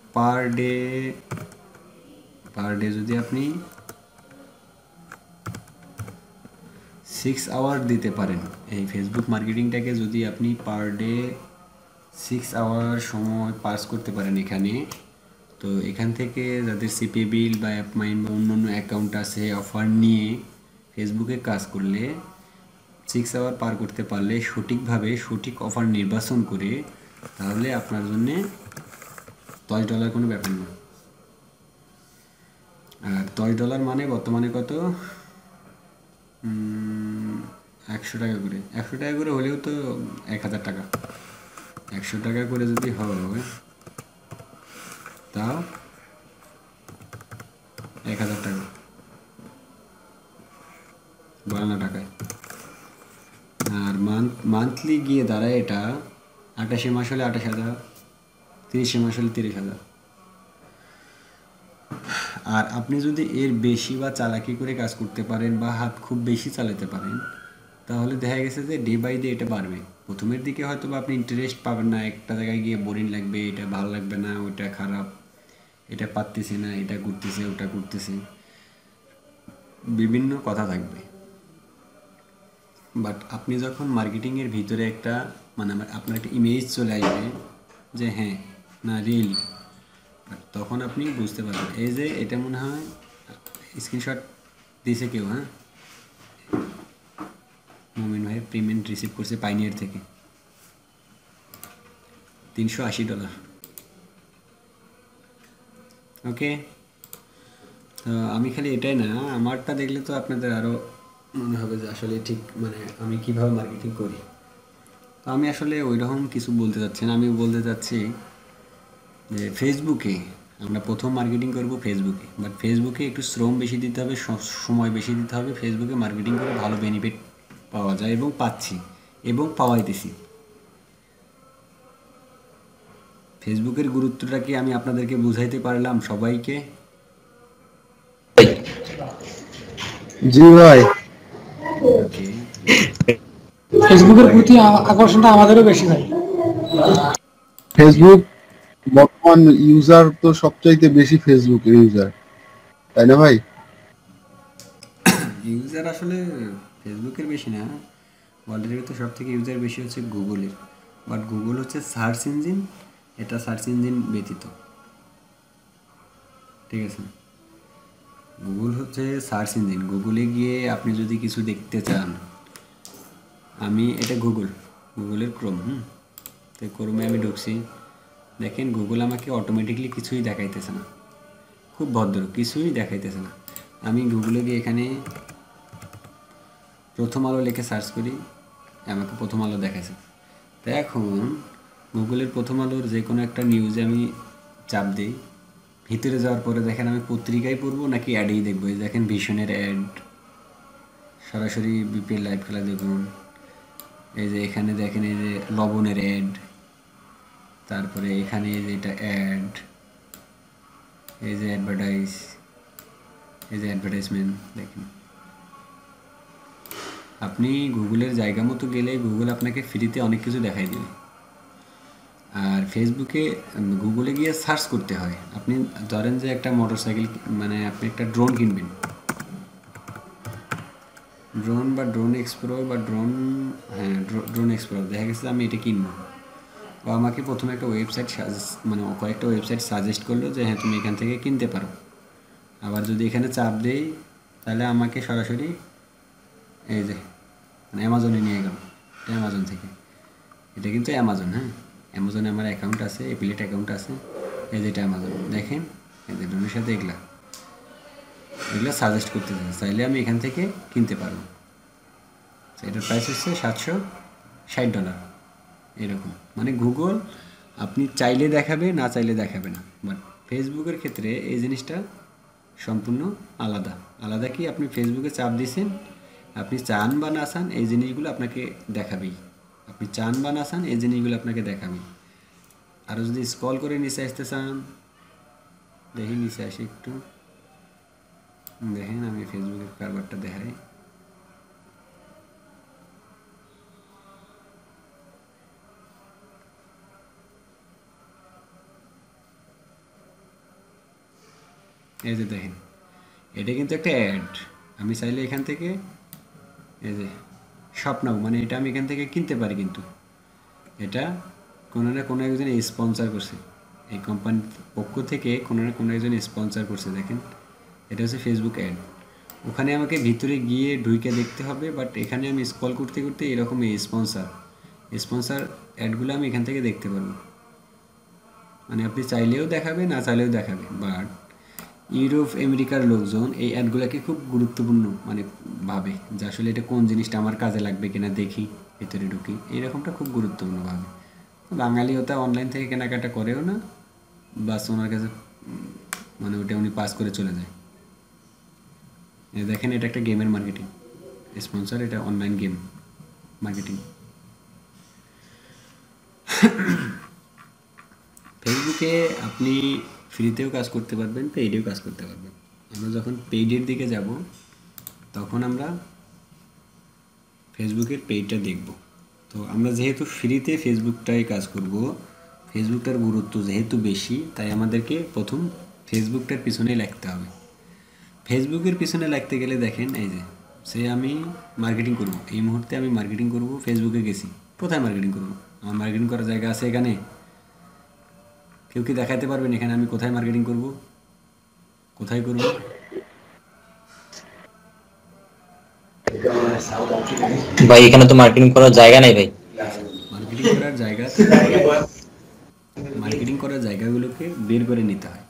Per day যদি আপনি 6 hour দিতে পারেন, এই ফেসবুক মার্কেটিংটাকে যদি আপনি পার ডে 6 আওয়ার সময় পাস করতে পারেন এখানে, তো এখান থেকে যাদের সিপি বিল বা অ্যাপমাইন্ড বা অন্য অন্য অ্যাকাউন্ট আছে অফার নিয়ে ফেসবুকে কাজ করলে 6 আওয়ার পার করতে পারলে সঠিকভাবে সঠিক অফার নির্বাচন করে, তাহলে আপনার জন্যে $10 কোনো ব্যাপার না। আর $10 মানে বর্তমানে কত, 100 টাকা করে, 100 টাকা করে হলেও তো 1000 টাকা। 100 টাকা করে যদি হয় তাও 1000 টাকা 52 টাকায়। আর মান্থলি গিয়ে দাঁড়ায় এটা 28 মাস হলে 28,000, 30 মাস হলে 30,000। আর আপনি যদি এর বেশি বা চালাকি করে কাজ করতে পারেন বা হাত খুব বেশি চালাতে পারেন, তাহলে দেখা গেছে যে ডে বাই ডে এটা বাড়বে। প্রথমের দিকে হয়তো বা আপনি ইন্টারেস্ট পাবেন না, একটা জায়গায় গিয়ে বোরিং লাগবে, এটা ভালো লাগবে না, ওইটা খারাপ, এটা পারতেছি না, এটা করতেছে, ওটা করতেছে, বিভিন্ন কথা থাকবে। বাট আপনি যখন মার্কেটিংয়ের ভিতরে একটা মানে আপনার একটা ইমেজ চলে আসবে যে হ্যাঁ না রিয়েলি, তখন আপনি বুঝতে পারবেন। এই যে এটা মনে হয় স্ক্রিনশট দিয়েছে কেউ, হ্যাঁ মোমিন ভাই পেমেন্ট রিসিভ করছে পাইনিয়ার থেকে $380। ওকে, তো আমি খালি এটাই না, আমারটা দেখলে তো আপনাদের আরও মনে হবে যে আসলে ঠিক মানে আমি কীভাবে মার্কেটিং করি। তো আমি আসলে ওই রকম কিছু বলতে চাচ্ছি না, আমি বলতে চাচ্ছি যে ফেসবুকে আমরা প্রথম মার্কেটিং করব ফেসবুকে, বাট ফেসবুকে একটু শ্রম বেশি দিতে হবে, সময় বেশি দিতে হবে। ফেসবুকে মার্কেটিং করে ভালো বেনিফিট পাওয়া যায় এবং পাচ্ছি এবং পাওয়াইতেছি। ফেসবুকের গুরুত্বটা কি আমি আপনাদেরকে বুঝাইতে পারলাম সবাইকে? জি ভাই। ওকে, ফেসবুকের প্রতি আকর্ষণটা আমাদেরও বেশি ভাই। ফেসবুক বর্তমান ইউজার তো সবচাইতে বেশি ফেসবুকের ইউজার, তাই না ভাই? ইউজার আসলে ফেসবুকের বেশি না, ওয়ার্ল্ডের ভিতরে সব থেকে ইউজার বেশি হচ্ছে গুগলের। বাট গুগল হচ্ছে সার্চ ইঞ্জিন, এটা সার্চ ইঞ্জিন ব্যতীত, ঠিক আছে? গুগল হচ্ছে সার্চ ইঞ্জিন, গুগলে গিয়ে আপনি যদি কিছু দেখতে চান, আমি এটা গুগলের ক্রোম, তো ক্রোমে আমি ঢুকছি, দেখেন গুগল আমাকে অটোমেটিকলি কিছুই দেখাইতেছে না, খুব ভদ্র, কিছুই দেখাইতেছে না। আমি গুগলে গিয়ে এখানে প্রথম আলো লিখে সার্চ করি, আমাকে প্রথম আলো দেখাইছে। তো এখন গুগলের প্রথম আলোর যে কোনো একটা নিউজে আমি চাপ দিই, ভিতরে যাওয়ার পরে দেখেন আমি পত্রিকায় পড়বো নাকি অ্যাডেই দেখবো। এই দেখেন ভীষণের অ্যাড, সরাসরি বিপিএল লাইভ খেলা দেখুন, এই যে এখানে দেখেন এই যে লবণের অ্যাড, তারপরে এখানে এই যে এটা অ্যাড, এই যে অ্যাডভার্টাইজ, এই যে অ্যাডভার্টাইজমেন্ট দেখেন। আপনি গুগলের জায়গা মতো গেলে গুগল আপনাকে ফ্রিতে অনেক কিছু দেখাই দেবে। আর ফেসবুকে গুগলে গিয়ে সার্চ করতে হয়। আপনি ধরেন যে একটা মোটরসাইকেল মানে আপনি একটা ড্রোন কিনবেন, ড্রোন বা ড্রোন এক্সপ্লোর বা ড্রোন, হ্যাঁ ড্রোন এক্সপ্লোর, দেখা গেছে আমি এটা কিনবো, ও আমাকে প্রথমে একটা ওয়েবসাইট মানে কয়েকটা ওয়েবসাইট সাজেস্ট করলো যে হ্যাঁ তুমি এখান থেকে কিনতে পারো। আবার যদি এখানে চাপ দেই তাহলে আমাকে সরাসরি এই যে মানে অ্যামাজনে নিয়ে গেল, এটা অ্যামাজন থেকে, এটা কিন্তু অ্যামাজন, হ্যাঁ অ্যামাজনে আমার অ্যাকাউন্ট আছে, এফিলিয়েট অ্যাকাউন্ট আছে, এই যেটা অ্যামাজন দেখেন, এই যে ড্রোনের সাথে এগুলা সাজেস্ট করতে চাইলে আমি এখান থেকে কিনতে পারবো। এটার প্রাইস হচ্ছে $760 এরকম। মানে গুগল আপনি চাইলে দেখাবে, না চাইলে দেখাবে না। বাট ফেসবুকের ক্ষেত্রে এই জিনিসটা সম্পূর্ণ আলাদা। আলাদা কি, আপনি ফেসবুকে চাপ দিয়েছেন, আপনি চান বা না চান এই জিনিসগুলো আপনাকে দেখাবেই, আপনি চান বা না চান এই জিনিসগুলো আপনাকে দেখাবেই। আরও যদি স্ক্রল করে নিচে আসতে চান, দেখি নিচে আসি একটু, দেখেন আমি ফেসবুকের কারবারটা দেখাই। এই যে দেখেন, এটা কিন্তু একটা অ্যাড। আমি চাইলে এখান থেকে এই যে স্বপ্নাও, মানে এটা আমি এখান থেকে কিনতে পারি, কিন্তু এটা কোনো না কোনো একজন স্পন্সর করছে, এই কোম্পানির পক্ষ থেকে কোনো না কোনো একজন স্পন্সর করছে। দেখেন এটা হচ্ছে ফেসবুক অ্যাড। ওখানে আমাকে ভিতরে গিয়ে ঢুকে দেখতে হবে, বাট এখানে আমি স্ক্রল করতে করতে এরকম এই স্পন্সর অ্যাডগুলো আমি এখান থেকে দেখতে পারবো। মানে আপনি চাইলেও দেখাবে, না চাইলেও দেখাবে। বাট ইউরোপ আমেরিকার লোকজন এই অ্যাডগুলোকে খুব গুরুত্বপূর্ণ মানে ভাবে, যে আসলে এটা কোন জিনিসটা আমার কাজে লাগবে কিনা দেখি, ভেতরে ঢুকি, এইরকমটা খুব গুরুত্বপূর্ণ ভাবে। বাঙালিও তা অনলাইন থেকে কেনাকাটা করেও না, বাস ওনার কাছে মানে ওটা উনি পাস করে চলে যায়। এই দেখেন এটা একটা গেমের মার্কেটিং স্পন্সর, এটা অনলাইন গেম মার্কেটিং। ফেসবুকে আপনি ফ্রিতেও কাজ করতে পারবেন, পেইডেও কাজ করতে পারবেন। আমরা যখন পেইডের দিকে যাব তখন আমরা ফেসবুকের পেইডটা দেখব। তো আমরা যেহেতু ফ্রিতে ফেসবুকটাই কাজ করব, ফেসবুকটার গুরুত্ব যেহেতু বেশি, তাই আমাদেরকে প্রথম ফেসবুকটার পিছনেই লাগতে হবে। ফেসবুকের পিছনে লাগতে গেলে দেখেন এই যে আমি মার্কেটিং করব, এই মুহূর্তে আমি মার্কেটিং করব, ফেসবুকে গেছি, কোথায় মার্কেটিং করব? আমার মার্কেটিং করার জায়গা আছে এখানে? কেউ কি দেখাতে পারবেন এখানে আমি কোথায় মার্কেটিং করব, কোথায় করব? ভাই এখানে তো মার্কেটিং করার জায়গা নাই ভাই। মার্কেটিং করার জায়গা, মার্কেটিং করার জায়গাগুলোকে বের করে নিতে হয়।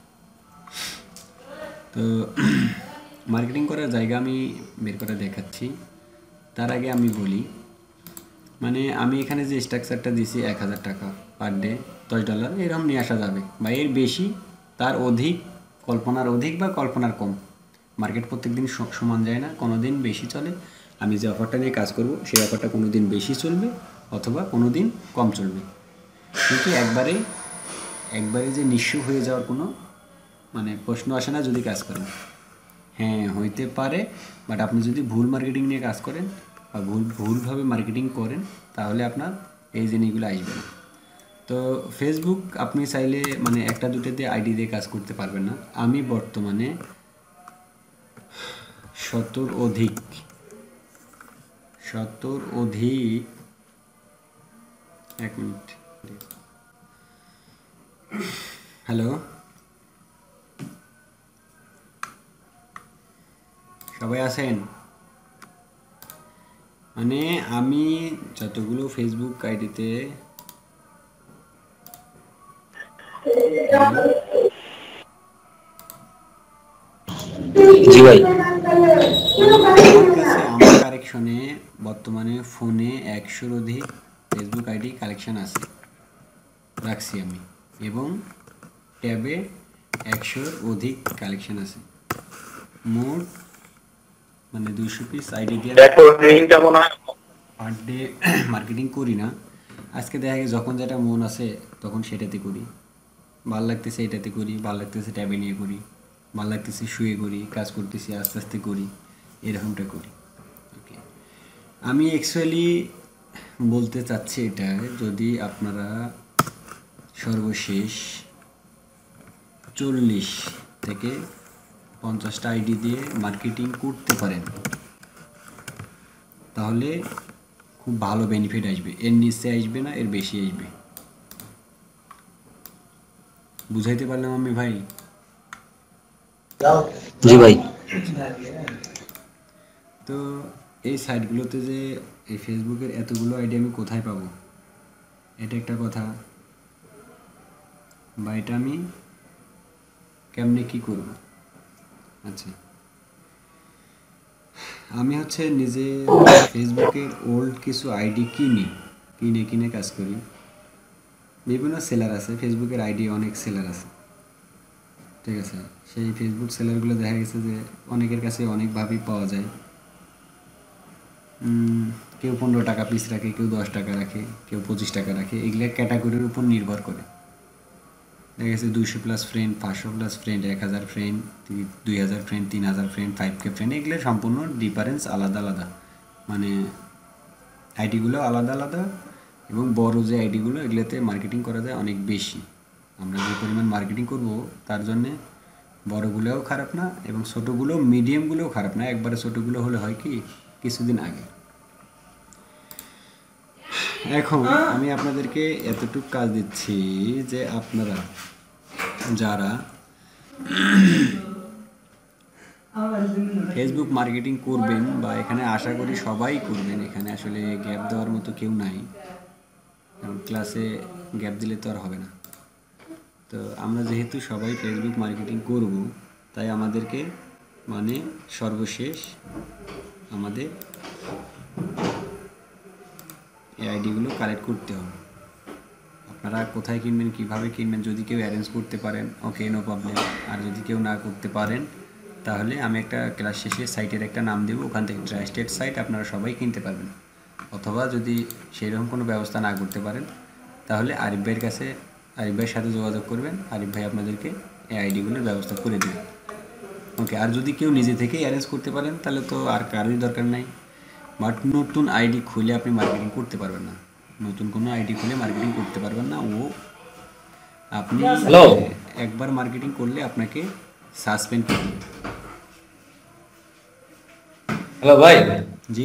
তো মার্কেটিং করার জায়গা আমি বের করে দেখাচ্ছি। তার আগে আমি বলি, মানে আমি এখানে যে স্ট্রাকচারটা দিছি 1000 টাকা পার ডে, $10 এরকম নিয়ে আসা যাবে, বা এর বেশি, তার অধিক, কল্পনার অধিক বা কল্পনার কম। মার্কেট প্রত্যেক দিন সমান যায় না, কোনো দিন বেশি চলে। আমি যে অফারটা নিয়ে কাজ করব সেই অফারটা কোনো দিন বেশি চলবে অথবা কোনো দিন কম চলবে, কিন্তু একবারে যে নিঃস্ব হয়ে যাওয়ার কোনো মানে প্রশ্ন আসে না যদি কাজ করেন। হ্যাঁ হইতে পারে, বাট আপনি যদি ভুল মার্কেটিং নিয়ে কাজ করেন বা ভুলভাবে মার্কেটিং করেন, তাহলে আপনার এই জিনিসগুলো আসবে না। তো ফেসবুক আপনি চাইলে মানে একটা দুটো দিয়ে আইডি দিয়ে কাজ করতে পারবেন না। আমি বর্তমানে 70 অধিক এক মিনিট, হ্যালো, সবাই আছেন? মানে আমি যতগুলো ফেসবুক আইডিতে জি ভাই। আমার কাছে আমার কালেকশনে বর্তমানে ফোনে 100-র অধিক ফেসবুক আইডি কালেকশন আছে, রাখছি আমি, এবং ট্যাবে 100-র অধিক কালেকশন আছে। মোট মানে 200 পিস আইডি দিয়ে পার ডে মার্কেটিং করি না। আজকে দেখা গেছে যখন যেটা মন আছে তখন সেটাতে করি, ভাল লাগতেছে এটাতে করি, ভাল লাগতেছে ট্যাবে নিয়ে করি, ভাল লাগতেছে শুয়ে করি, কাজ করতেছি আস্তে আস্তে করি, এরকমটা করি। ওকে, আমি অ্যাকচুয়ালি বলতে চাচ্ছি এটা, যদি আপনারা সর্বশেষ 40 থেকে 50টা আইডি দিয়ে মার্কেটিং করতে পারেন, তাহলে খুব ভালো বেনিফিট আসবে। এর নিচে আসবে না, এর বেশি আসবে। বুঝাইতে পারলাম আমি ভাই? জি ভাই। তো এই সাইটগুলোতে যে এই ফেসবুকের এতগুলো আইডি আমি কোথায় পাবো, এটা একটা কথা। বা এটা আমি কেমনে কি করব? আচ্ছা, আমি হচ্ছে নিজে ফেসবুকের ওল্ড কিছু আইডি কিনে কাজ করি। বিভিন্ন সেলার আছে ফেসবুকের আইডি, অনেক সেলার আছে, ঠিক আছে। সেই ফেসবুক সেলারগুলো দেখা গেছে যে অনেকের কাছে অনেকভাবেই পাওয়া যায়। কেউ 15 টাকা পিস রাখে, কেউ 10 টাকা রাখে, কেউ 25 টাকা রাখে। এগুলো ক্যাটাগরির উপর নির্ভর করে। দেখা গেছে 200+ friend, 500+ friend, 1000 friend, 2000 friend, 3000 friend, 5K friend, এগুলো সম্পূর্ণ ডিফারেন্স আলাদা আলাদা, মানে আইডিগুলো আলাদা আলাদা। এবং বড় যে আইডিগুলো, এগুলোতে মার্কেটিং করা যায় অনেক বেশি। আমরা যে পরিমাণ মার্কেটিং করব তার জন্যে বড়গুলোও খারাপ না এবং ছোটোগুলো মিডিয়ামগুলোও খারাপ না, একবারে ছোটোগুলো হলে হয় কি কিছুদিন আগে। এখন আমি আপনাদেরকে এতটুকু কাজ দিচ্ছি যে আপনারা যারা ফেসবুক মার্কেটিং করবেন বা এখানে আশা করি সবাই করবেন, এখানে আসলে গ্যাপ দেওয়ার মতো কেউ নাই, কারণ ক্লাসে গ্যাপ দিলে তো আর হবে না। তো আমরা যেহেতু সবাই ফেসবুক মার্কেটিং করব, তাই আমাদেরকে মানে সর্বশেষ আমাদের এই আইডিগুলো কালেক্ট করতে হবে। আপনারা কোথায় কিনবেন, কিভাবে কিনবেন, যদি কেউ অ্যারেঞ্জ করতে পারেন ওকে, নো প্রবলেম। আর যদি কেউ না করতে পারেন তাহলে আমি একটা ক্লাস শেষে সাইটের একটা নাম দেবো, ওখান থেকে ট্রাস্টেড সাইট, আপনারা সবাই কিনতে পারবেন। অথবা যদি সেরকম কোনো ব্যবস্থা না করতে পারেন তাহলে আরিফ ভাইয়ের কাছে, আরিফ ভাইয়ের সাথে যোগাযোগ করবেন, আরিফ ভাই আপনাদেরকে এই আইডিগুলোর ব্যবস্থা করে দেবেন। ওকে, আর যদি কেউ নিজে থেকেই অ্যারেঞ্জ করতে পারেন তাহলে তো আর কারোই দরকার নাই। বাট নতুন আইডি খুলে আপনি মার্কেটিং করতে পারবেন না, নতুন কোনো আইডি খুলে মার্কেটিং করতে পারবেন না। ও আপনি হ্যালো একবার মার্কেটিং করলে আপনাকে সাসপেন্ড করে দেবে। হ্যালো ভাই, জি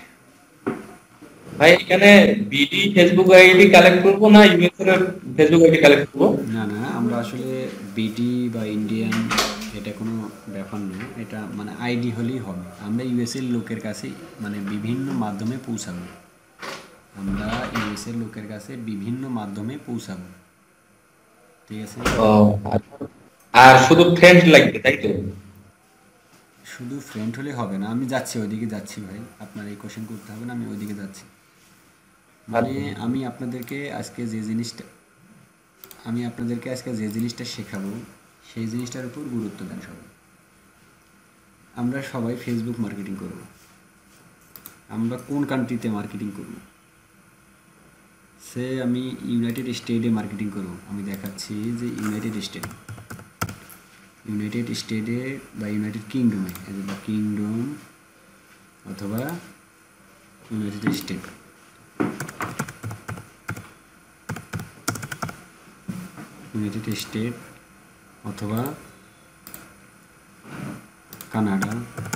ভাই এখানে বিডি ফেসবুক আইডি কালেক্ট করবো না ইউএস এর ফেসবুক আইডি কালেক্ট করবো? না না, আমরা আসলে বিডি বা ইন্ডিয়ান এটা কোনো ব্যাপার না, এটা মানে আইডি হলেই হবে। আমরা ইউএসএর লোকের কাছে মানে বিভিন্ন মাধ্যমে পৌঁছাবো, আমরা ইউএসএর লোকের কাছে বিভিন্ন মাধ্যমে পৌঁছাবো, ঠিক আছে? ও আচ্ছা। আর শুধু ফ্রেন্ড লাগবে তাই তো? শুধু ফ্রেন্ড হলে হবে না, আমি যাচ্ছি ওইদিকে যাচ্ছি ভাই, আপনার এই কোশ্চেন করতে হবে না, আমি ওইদিকে যাচ্ছি। মানে আমি আপনাদেরকে আজকে যে জিনিসটা শেখাবো সেই জিনিসটার উপর গুরুত্ব দেন সবাই। আমরা সবাই ফেসবুক মার্কেটিং করব, আমরা কোন কান্ট্রিতে মার্কেটিং করব? সে আমি ইউনাইটেড স্টেটে মার্কেটিং করব, আমি দেখাচ্ছি যে ইউনাইটেড স্টেটে বা ইউনাইটেড কিংডমে, কিংডম অথবা ইউনাইটেড স্টেট, অথবা কানাডা,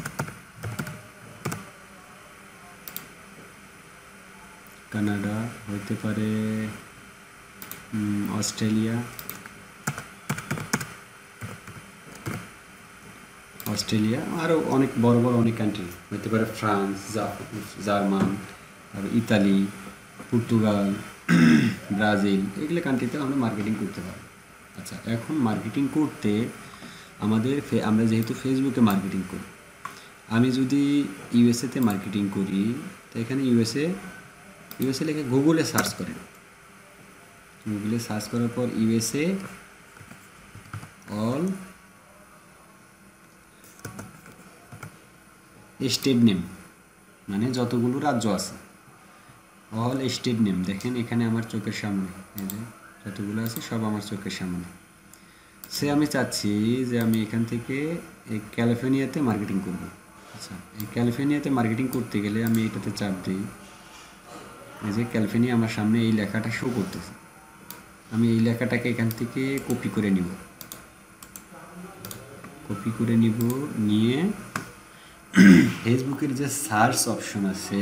হতে পারে অস্ট্রেলিয়া, আরও অনেক বড় বড় অনেক কান্ট্রি হতে পারে, ফ্রান্স, জার্মান, তারপর ইতালি, পর্তুগাল, ব্রাজিল, এগুলো কান্ট্রিতেও আমরা মার্কেটিং করতে পারি। আচ্ছা, এখন মার্কেটিং করতে আমরা যেহেতু ফেসবুকে মার্কেটিং করি, আমি যদি ইউএসএতে মার্কেটিং করি তো এখানে ইউএসএ লিখে গুগলে সার্চ করেন, গুগলে সার্চ করার পর ইউএসএ অল স্টেট নেম, মানে যতগুলো রাজ্য আছে অল স্টেট নেম, দেখেন এখানে আমার চোখের সামনে এই যে যতগুলো আছে সব আমার চোখের সামনে। আমি চাচ্ছি যে আমি এখান থেকে এই ক্যালিফোর্নিয়াতে মার্কেটিং করব। আচ্ছা, এই ক্যালিফোর্নিয়াতে মার্কেটিং করতে গেলে আমি এটাতে চাপ দিই, এই যে ক্যালিফোর্নিয়া আমার সামনে এই লেখাটা শো করতেছে, আমি এই লেখাটাকে এখান থেকে কপি করে নিব, নিয়ে ফেসবুকের যে সার্চ অপশন আছে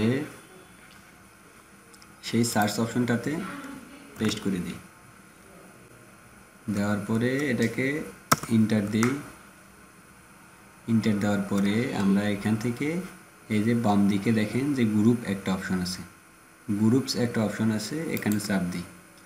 সেই সার্চ অপশনটাতে পেস্ট করে দিই, দেওয়ার পরে এটাকে ইন্টার দিই, দেওয়ার পরে আমরা এখান থেকে এই যে বাম দিকে দেখেন যে গ্রুপস একটা অপশন আছে, এখানে চাপ দিই,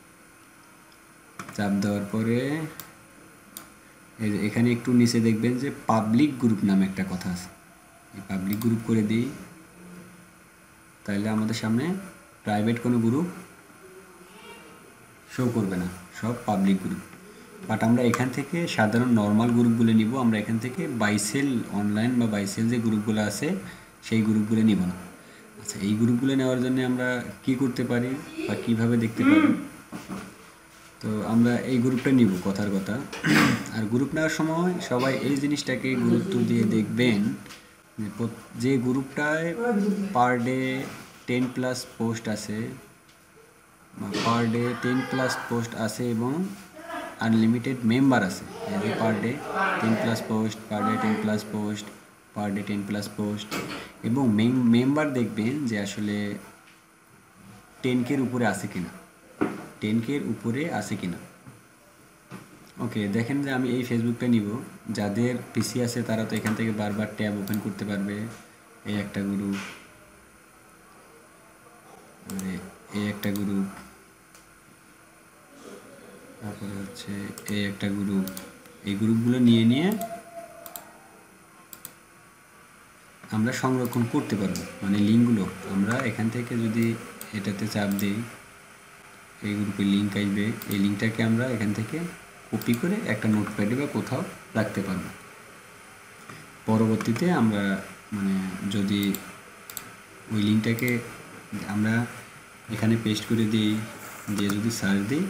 চাপ দেওয়ার পরে এই যে এখানে একটু নিচে দেখবেন যে পাবলিক গ্রুপ নামে একটা কথা আছে, এই পাবলিক গ্রুপ করে দিই, তাহলে আমাদের সামনে প্রাইভেট কোনো গ্রুপ শো করবে না, সব পাবলিক গ্রুপ। বাট আমরা এখান থেকে সাধারণ নর্মাল গ্রুপগুলো নিব, আমরা এখান থেকে বাইসেল অনলাইন বা বাইসেল যে গ্রুপগুলো আছে সেই গ্রুপগুলো নিব না। আচ্ছা, এই গ্রুপগুলো নেওয়ার জন্য আমরা কি করতে পারি বা কিভাবে দেখতে পারি? তো আমরা এই গ্রুপটা নিব, কথার কথা। আর গ্রুপ নেওয়ার সময় সবাই এই জিনিসটাকে গুরুত্ব দিয়ে দেখবেন যে গ্রুপটায় পার ডে 10+ পোস্ট আছে, এবং আনলিমিটেড মেম্বার আছে, এই যে per day 10+ post, per day 10+ post, per day 10+ post, এবং মেম্বার দেখবেন যে আসলে 10K উপরে আছে কিনা, 10K উপরে আছে কিনা। ওকে, দেখেন যে আমি এই ফেসবুকটা নিব, যাদের পিসি আছে তারা তো এখান থেকে বারবার ট্যাব ওপেন করতে পারবে। এই একটা গ্রুপ, এই একটা গ্রুপ, তারপরে হচ্ছে এই একটা গ্রুপ, এই গ্রুপগুলো নিয়ে নিয়ে আমরা সংরক্ষণ করতে পারবো। মানে লিঙ্কগুলো আমরা এখান থেকে যদি এটাতে চাপ দিই, এই গ্রুপের লিঙ্ক আসবে, এই লিঙ্কটাকে আমরা এখান থেকে কপি করে একটা নোটপ্যাডে বা কোথাও রাখতে পারবো। পরবর্তীতে আমরা মানে যদি ওই লিঙ্কটাকে আমরা এখানে পেস্ট করে দিই, দিয়ে যদি সার্চ দিই,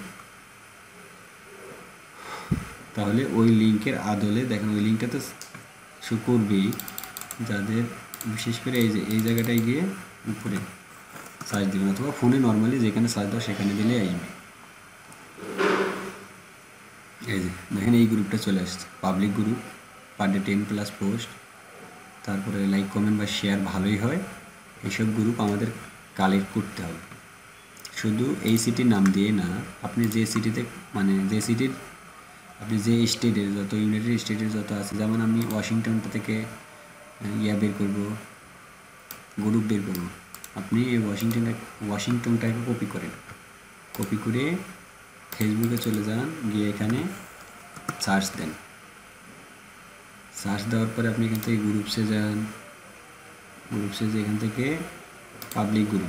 তাহলে ওই লিঙ্কের আদলে দেখেন ওই লিঙ্কটা তো শো করবেই, যাদের বিশেষ করে এই যে এই জায়গাটায় গিয়ে উপরে সার্চ দেবেন, অথবা ফোনে নর্মালি যেখানে সার্চ দাও সেখানে দিলে আসবে। এই যে দেখেন এই গ্রুপটা চলে আসছে, public group, per day 10+ post, তারপরে লাইক কমেন্ট বা শেয়ার ভালোই হয়। এইসব গ্রুপ আমাদের কালেক্ট করতে হবে। শুধু এই সিটির নাম দিয়ে না, আপনি যে সিটিতে মানে যে সিটির আপনি যে স্টেটের যত ইউনাইটেড স্টেটের যত আছে, যেমন আমি ওয়াশিংটনটা থেকে বের করব, গ্রুপ বের করব, আপনি এই ওয়াশিংটনটাকে কপি করেন, কপি করে ফেসবুকে চলে যান, গিয়ে এখানে সার্চ দেন, সার্চ দেওয়ার পরে আপনি এখান থেকে গ্রুপসে যান, গ্রুপসে যে এখান থেকে public group,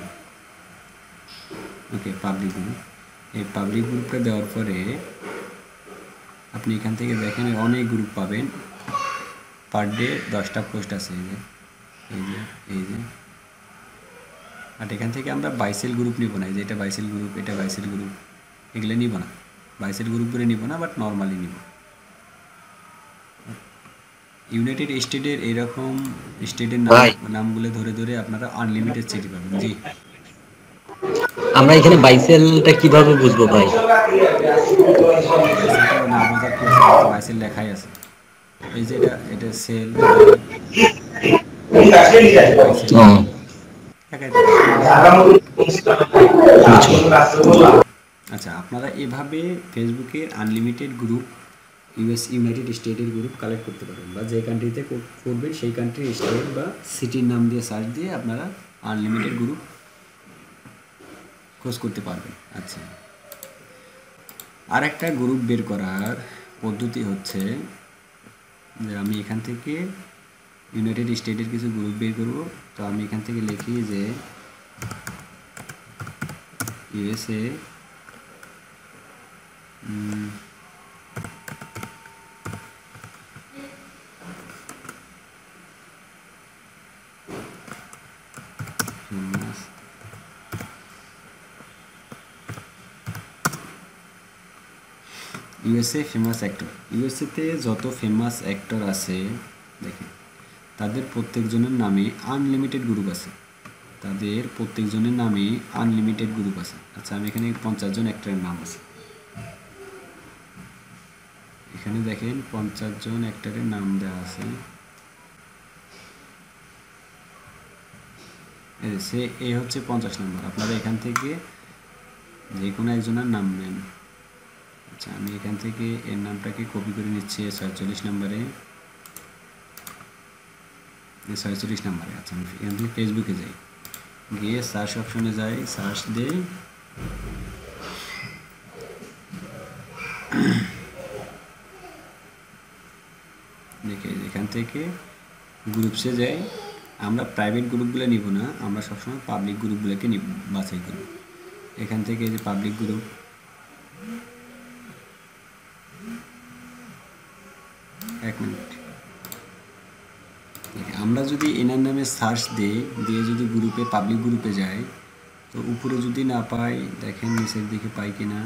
okay public group, এই পাবলিক গ্রুপটা দেওয়ার পরে আপনি এখান থেকে দেখেন অনেক গ্রুপ পাবেন, পার ডে 10টা পোস্ট আছে, এই যে আর এখান থেকে আমরা বাইসেল গ্রুপ নিব না, এই যে এটা বাইসেল গ্রুপ, এটা বাইসেল গ্রুপ, এগুলো নিব না, বাইসেল গ্রুপ করে নিব না, বাট নর্মালি নিব। ইউনাইটেড স্টেটের এরকম স্টেটের নামগুলো ধরে ধরে আপনারা আনলিমিটেড সিটি পাবেন। জি, আমরা এখানে বাইসেলটা কিভাবে বুঝবো ভাই? বাইসেলটা না বোঝার কি আছে, বাইসেল লেখাই আছে, এই যে এটা সেল বাইসেল লেখাই থাকে। আচ্ছা, আপনারা এভাবে ফেসবুকের আনলিমিটেড গ্রুপ ইউনাইটেড স্টেটের গ্রুপ কালেক্ট করতে পারেন, বা যে কান্ট্রিতে করবেন সেই কান্ট্রির স্টেট বা সিটির নাম দিয়ে সার্চ দিয়ে আপনারা আনলিমিটেড গ্রুপ খোঁজ করতে পারবেন। আচ্ছা, আর একটা গ্রুপ বের করার পদ্ধতি হচ্ছে যে আমি এখান থেকে ইউনাইটেড স্টেটের কিছু গ্রুপ বের করব। তো আমি এখান থেকে লিখি যে ইউএসএ ফেমাস অ্যাক্টর, ইউএসএতে যত ফেমাস অ্যাক্টর আছে দেখেন, তাদের প্রত্যেকজনের নামে আনলিমিটেড গ্রুপ আছে, তাদের প্রত্যেকজনের নামে আনলিমিটেড গ্রুপ আছে। আচ্ছা, আমি এখানে 50 জন অ্যাক্টরের নাম আছে, এখানে দেখেন 50 জন অ্যাক্টরের নাম দেওয়া আছে, সে এ হচ্ছে 50 নম্বর। আপনারা এখান থেকে যে কোনো একজনের নাম নেন। আচ্ছা, আমি এখান থেকে এর নামটাকে কপি করে নিচ্ছি 47 নম্বরে, 47 নম্বরে। আচ্ছা, আমি এখান থেকে ফেসবুকে যাই, গিয়ে সার্চ অপশনে যাই, সার্চ দিই, দেখে এখান থেকে গ্রুপসে যাই। আমরা প্রাইভেট গ্রুপগুলো নিব না, আমরা সবসময় পাবলিক গ্রুপগুলোকে বাছাই করব। এখান থেকে যে পাবলিক গ্রুপ, এক মিনিট, আমরা যদি এনার নামে সার্চ দিই, দিয়ে যদি গ্রুপে পাবলিক গ্রুপে যাই, তো উপরে যদি না পাই, দেখেন নিচের দিকে পাই কিনা।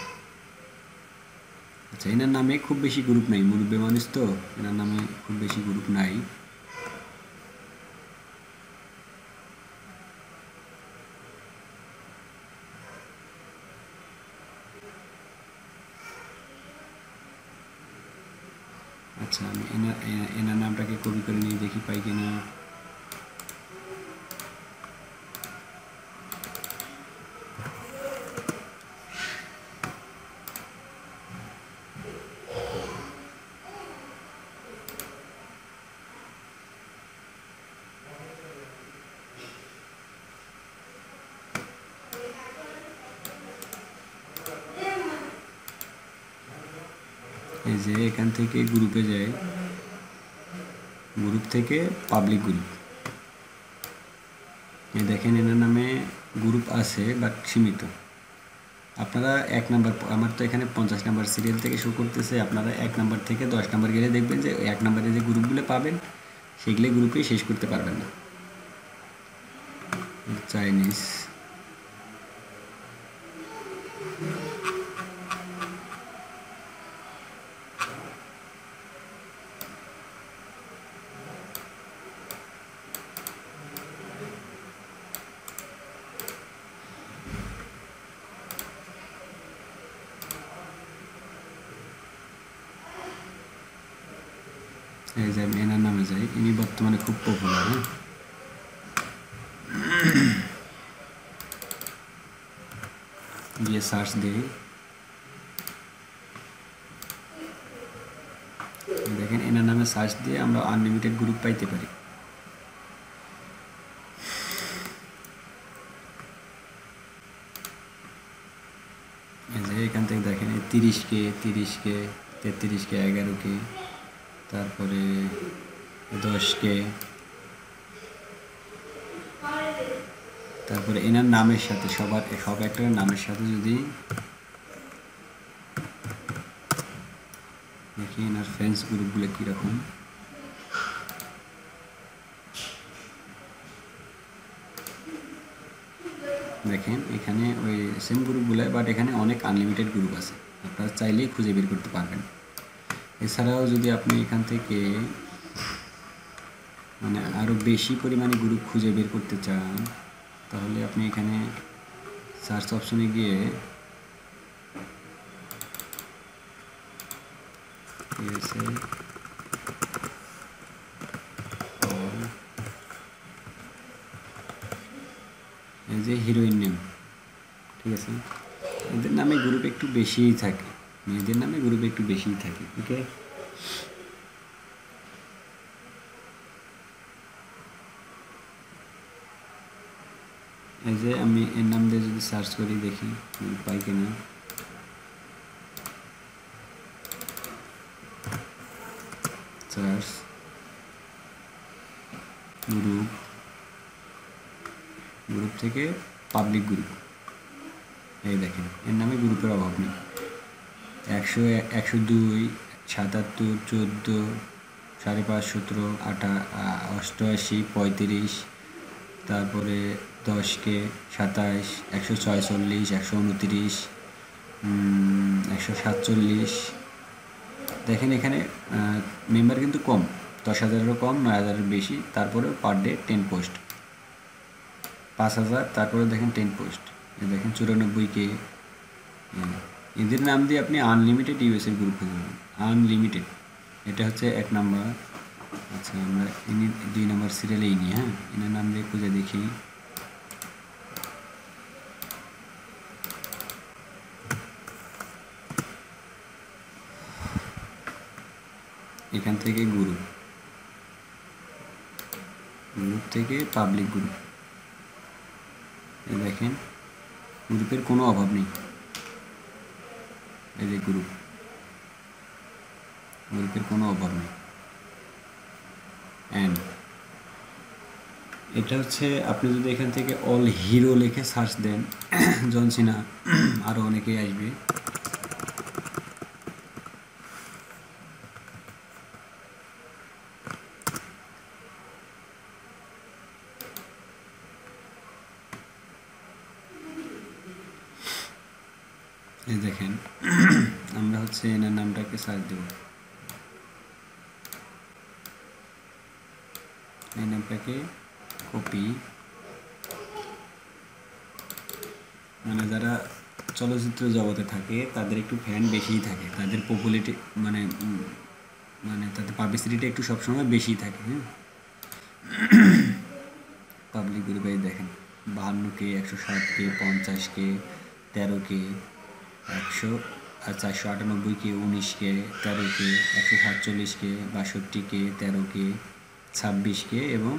আচ্ছা, এনার নামে খুব বেশি গ্রুপ নাই, মুরব্বী মানুষ তো, এনার নামে খুব বেশি গ্রুপ নাই। আচ্ছা আমি এনার নামটাকে কপি করে নিয়ে দেখি পাই কিনা। এই যে এখান থেকে গ্রুপে যাই, গ্রুপ থেকে পাবলিক গ্রুপ, এই দেখেন এনার নামে গ্রুপ আছে বাট সীমিত। আপনারা 1 নাম্বার, আমার তো এখানে 50 নাম্বার সিরিয়াল থেকে শুরু করতেছে, আপনারা 1 নাম্বার থেকে 10 নাম্বার গেলে দেখবেন যে 1 নাম্বারে যে গ্রুপগুলো পাবেন সেগুলো গ্রুপেই শেষ করতে পারবেন না। চাইনিজ এই যে আমি এনার নামে যাই, ইনি বর্তমানে খুব পপুলার। হ্যাঁ, গিয়ে সার্চ দিই, দেখেন এনার নামে সার্চ দিয়ে আমরা আনলিমিটেড গ্রুপ পাইতে পারি। এই যে এখান থেকে দেখেন 30K 30K 33K 11K, তারপরে 10K, তারপরে এনার নামের সাথে সব একটা নামের সাথে যদি দেখি এনার ফ্রেন্ডস গ্রুপগুলো কীরকম। দেখেন এখানে ওই সেম গ্রুপগুলো, বাট এখানে অনেক আনলিমিটেড গ্রুপ আছে, আপনারা চাইলেই খুঁজে বের করতে পারবেন। এছাড়াও যদি আপনি এখান থেকে মানে আরও বেশি পরিমাণে গ্রুপ খুঁজে বের করতে চান, তাহলে আপনি এখানে সার্চ অপশনে গিয়ে এই যে হিরোইন নেম, ঠিক আছে, এদের নামে গ্রুপ একটু বেশিই থাকে, মেয়েদের নামে গ্রুপ একটু বেশিই থাকে। ওকে, এই যে আমি এর নাম দিয়ে যদি সার্চ করি দেখি পাই কিনা। সার্চ গ্রুপ, গ্রুপ থেকে পাবলিক গ্রুপ, এই দেখেন এর নামে গ্রুপের অভাব নেই। 100 102 77 14 5.5 17 88 35, তারপরে 10K 27 146 129 147। দেখেন এখানে মেম্বার কিন্তু কম, 10,000-এরও কম, 9,000-এর বেশি, তারপরে পার ডে 10 পোস্ট, 5,000, তারপরে দেখেন 10 পোস্ট, দেখেন 94K। এদের নাম দিয়ে আপনি আনলিমিটেড ইউএসএর গ্রুপ খুঁজে পাবেন, আনলিমিটেড। এটা হচ্ছে 1 নাম্বার। আচ্ছা আমরা ইনি 2 নাম্বার সিরিয়ালে ইনি, হ্যাঁ এনার নাম দিয়ে খুঁজে দেখি। এখান থেকে গ্রুপ, গ্রুপ থেকে পাবলিক গ্রুপ, এই দেখেন গ্রুপের কোনো অভাব নেই। এই যে গ্রুপ, গ্রুপের কোনো অভাব নেই। অ্যান্ড এটা হচ্ছে আপনি যদি এখান থেকে অল হিরো লিখে সার্চ দেন, জন সিনা আরও অনেকেই আসবে। এই দেখেন আমরা হচ্ছে এনার নামটাকে সার্চ দেব, এই নামটাকে কপি, মানে যারা চলচ্চিত্র জগতে থাকে তাদের একটু ফ্যান বেশিই থাকে, তাদের পপুলারিটি মানে মানে তাতে পাবলিসিটিটা একটু সবসময় বেশি থাকে। হ্যাঁ, পাবলিক গ্রুপে দেখেন 52K, 107K, 50K, 13K, 498K, 19K, 13K, 147K, 62K, 13K, 26K এবং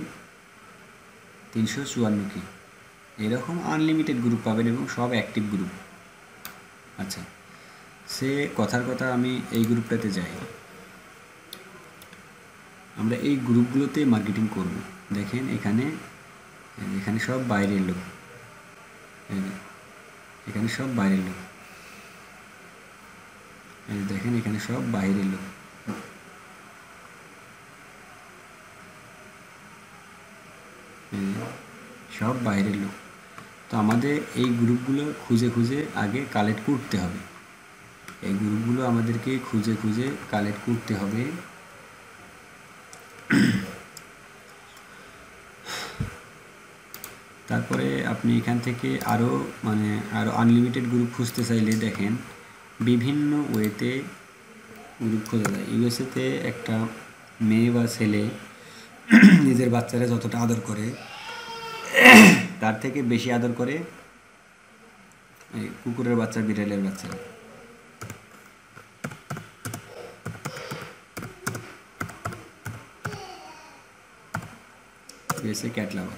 354K। এরকম আনলিমিটেড গ্রুপ পাবেন এবং সব অ্যাক্টিভ গ্রুপ। আচ্ছা, সে কথার কথা আমি এই গ্রুপটাতে যাই। আমরা এই গ্রুপগুলোতে মার্কেটিং করব। দেখেন এখানে সব বাইরের লোক, এখানে সব বাইরের লোক, দেখেন এখানে সব বাইরের লোক। সব বাইরের লোক। তো আমাদের এই গ্রুপগুলো খুঁজে খুঁজে আগে কালেক্ট করতে হবে। এই গ্রুপগুলো আমাদেরকে খুঁজে খুঁজে কালেক্ট করতে হবে। তারপরে আপনি এখান থেকে আরও আনলিমিটেড গ্রুপ খুঁজতে চাইলে দেখেন বিভিন্ন ওয়েতে গ্রুপ খোঁজা যায়। ইউএসএতে একটা মেয়ে বা ছেলে নিজের বাচ্চারা যতটা আদর করে তার থেকে বেশি আদর করে এই কুকুরের বাচ্চা, বিড়ালের বাচ্চারা। ইউএসএ ক্যাট লাভার,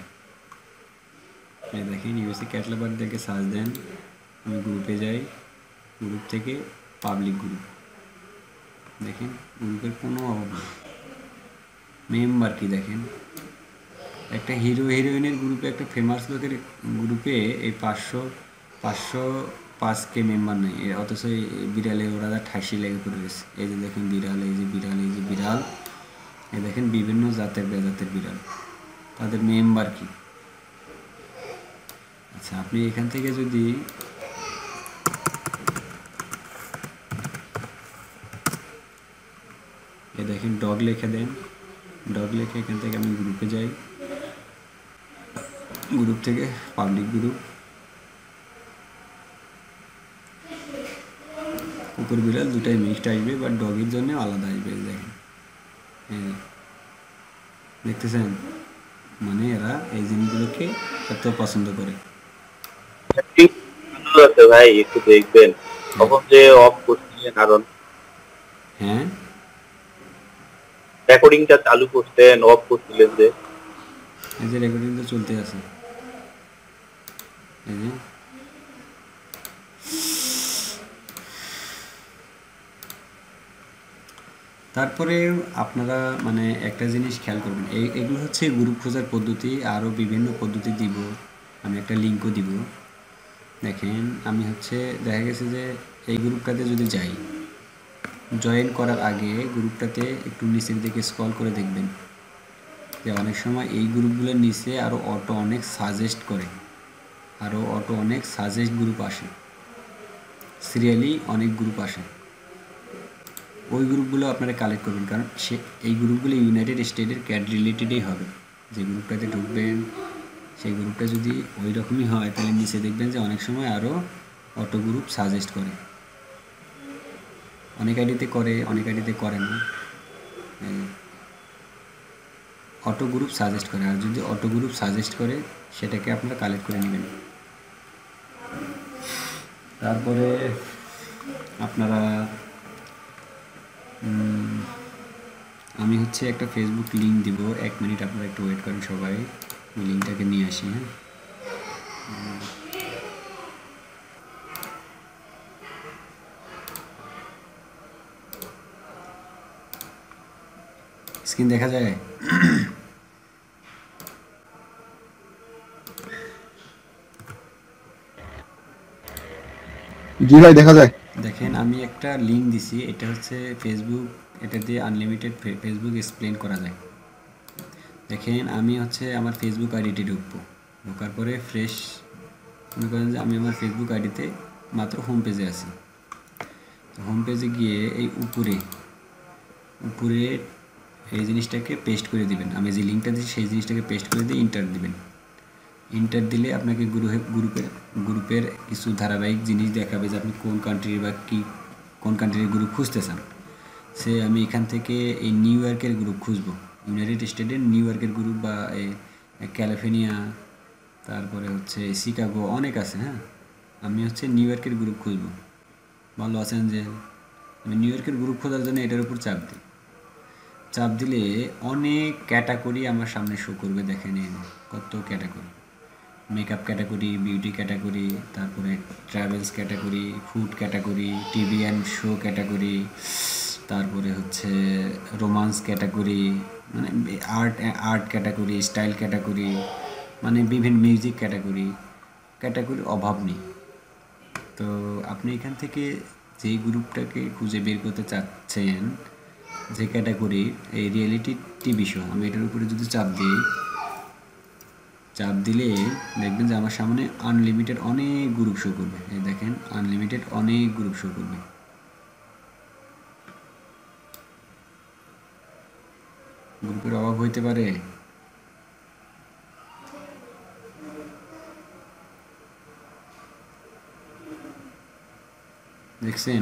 দেখেন ইউএসএ ক্যাট লাভার দেখে সার্চ দেন, আমি গ্রুপে যাই, গ্রুপ থেকে পাবলিক গ্রুপ, দেখেন গ্রুপের কোনো অভাব নেই। মেম্বার কি দেখেন, একটা হিরো হিরোইনের গ্রুপে, একটা ফেমাস লোকের গ্রুপে এই 505K মেম্বার নেই, অথচ এই বিড়ালে ওরা ঠাসি লেগে পড়ে গেছে। এই যে দেখেন বিড়াল, এই যে বিড়াল, এই যে বিড়াল, এই দেখেন বিভিন্ন জাতের প্রজাতির বিড়াল, তাদের মেম্বার কি। আচ্ছা, আপনি এখান থেকে যদি দেখেন ডগ লিখে দেন, ডগ লিখে এখান থেকে আমি গ্রুপে যাই, গ্রুপ থেকে পাবলিক গ্রুপ, কুকুর বিড়াল দুটাই মিক্সড আসবে, বাট ডগের জন্য আলাদা আসবে। দেখেন দেখতেছেন, মানে এরা এই জিনিসগুলোকে এত পছন্দ করে। ভাই একটু দেখবেন তখন যে অফ করছিলেন, কারণ হ্যাঁ রেকর্ডিংটা চালু করতেন, অফ করছিলেন যে, এই যে রেকর্ডিং তো চলতে আছে, এই যে তারপরে আপনারা মানে একটা জিনিস খেয়াল করবেন, এগুলো হচ্ছে গ্রুপ খোঁজার পদ্ধতি। আরও বিভিন্ন পদ্ধতি দিব, আমি একটা লিঙ্কও দিব। দেখেন আমি দেখা গেছে যে এই গ্রুপটাতে যদি যাই, জয়েন করার আগে গ্রুপটাতে একটু নিচের দিকে স্ক্রল করে দেখবেন যে অনেক সময় এই গ্রুপগুলোর নিচে আরও অনেক সাজেস্ট করে, অনেক সাজেস্ট গ্রুপ আসে, সিরিয়ালি অনেক গ্রুপ আসে। ওই গ্রুপগুলো আপনারা কালেক্ট করবেন, কারণ এই গ্রুপগুলো ইউনাইটেড স্টেটের ক্যাট রিলেটেডই হবে। যে গ্রুপটাতে ঢুকবেন সেই গ্রুপটা যদি ওই রকমই হয়, তাহলে নিচে দেখবেন যে অনেক সময় আরও অটো গ্রুপ সাজেস্ট করে। অনেক আইডিতে করে, অনেক আইডিতে করে না, অটো গ্রুপ সাজেস্ট করে। আর যদি অটো গ্রুপ সাজেস্ট করে সেটাকে আপনারা কালেক্ট করে নেবেন। তারপরে আপনারা আমি একটা ফেসবুক লিঙ্ক দিব, 1 মিনিট আপনারা একটু ওয়েট করেন সবাই, লিঙ্কটাকে নিয়ে আসি। হ্যাঁ, স্ক্রিন দেখা যায়? জি ভাই, দেখা যায়। দেখেন আমি একটা লিঙ্ক দিছি, এটা হচ্ছে ফেসবুক, এটা দিয়ে আনলিমিটেড ফেসবুক এক্সপ্লেন করা যায়। দেখেন আমি আমার ফেসবুক আইডিতে ঢোকার পরে ফ্রেশ মনে করেন যে আমি আমার ফেসবুক আইডিতে মাত্র হোম পেজে আছি। হোম পেজে গিয়ে এই উপরে এই জিনিসটাকে পেস্ট করে দিবেন, আমি যে লিঙ্কটা দিচ্ছি সেই জিনিসটাকে পেস্ট করে দিয়ে ইন্টার দিবেন। ইন্টার দিলে আপনাকে গ্রুপের কিছু ধারাবাহিক জিনিস দেখাবে যে আপনি কোন কান্ট্রির বা কোন কান্ট্রির গ্রুপ খুঁজতে চান। সে আমি এখান থেকে এই নিউ ইয়র্কের গ্রুপ খুঁজবো, ইউনাইটেড স্টেটের নিউ ইয়র্কের গ্রুপ বা ক্যালিফোর্নিয়া, তারপরে হচ্ছে শিকাগো, অনেক আছে। হ্যাঁ, আমি হচ্ছে নিউ ইয়র্কের গ্রুপ খুঁজবো বা লস অ্যাঞ্জেল। আমি নিউ ইয়র্কের গ্রুপ খোঁজার জন্য এটার উপর চাপ দিই। চাপ দিলে অনেক ক্যাটাগরি আমার সামনে শো করবে। দেখে নিন কত category, makeup category, beauty category, তারপরে travels category, food category, TV and show category, তারপরে হচ্ছে রোমান্স ক্যাটাগরি, মানে আর্ট ক্যাটাগরি, স্টাইল ক্যাটাগরি, মানে বিভিন্ন মিউজিক ক্যাটাগরির অভাব নেই। তো আপনি এখান থেকে যেই গ্রুপটাকে খুঁজে বের করতে চাচ্ছেন, যে ক্যাটাগরির এই রিয়েলিটি টিভি শো, আমি এটার উপরে যদি চাপ দিলে দেখবেন যে আমার সামনে আনলিমিটেড অনেক গ্রুপ শো করবে। এই দেখেন আনলিমিটেড অনেক গ্রুপ শো করবে। গ্রুপের অভাব হইতে পারে। দেখছেন,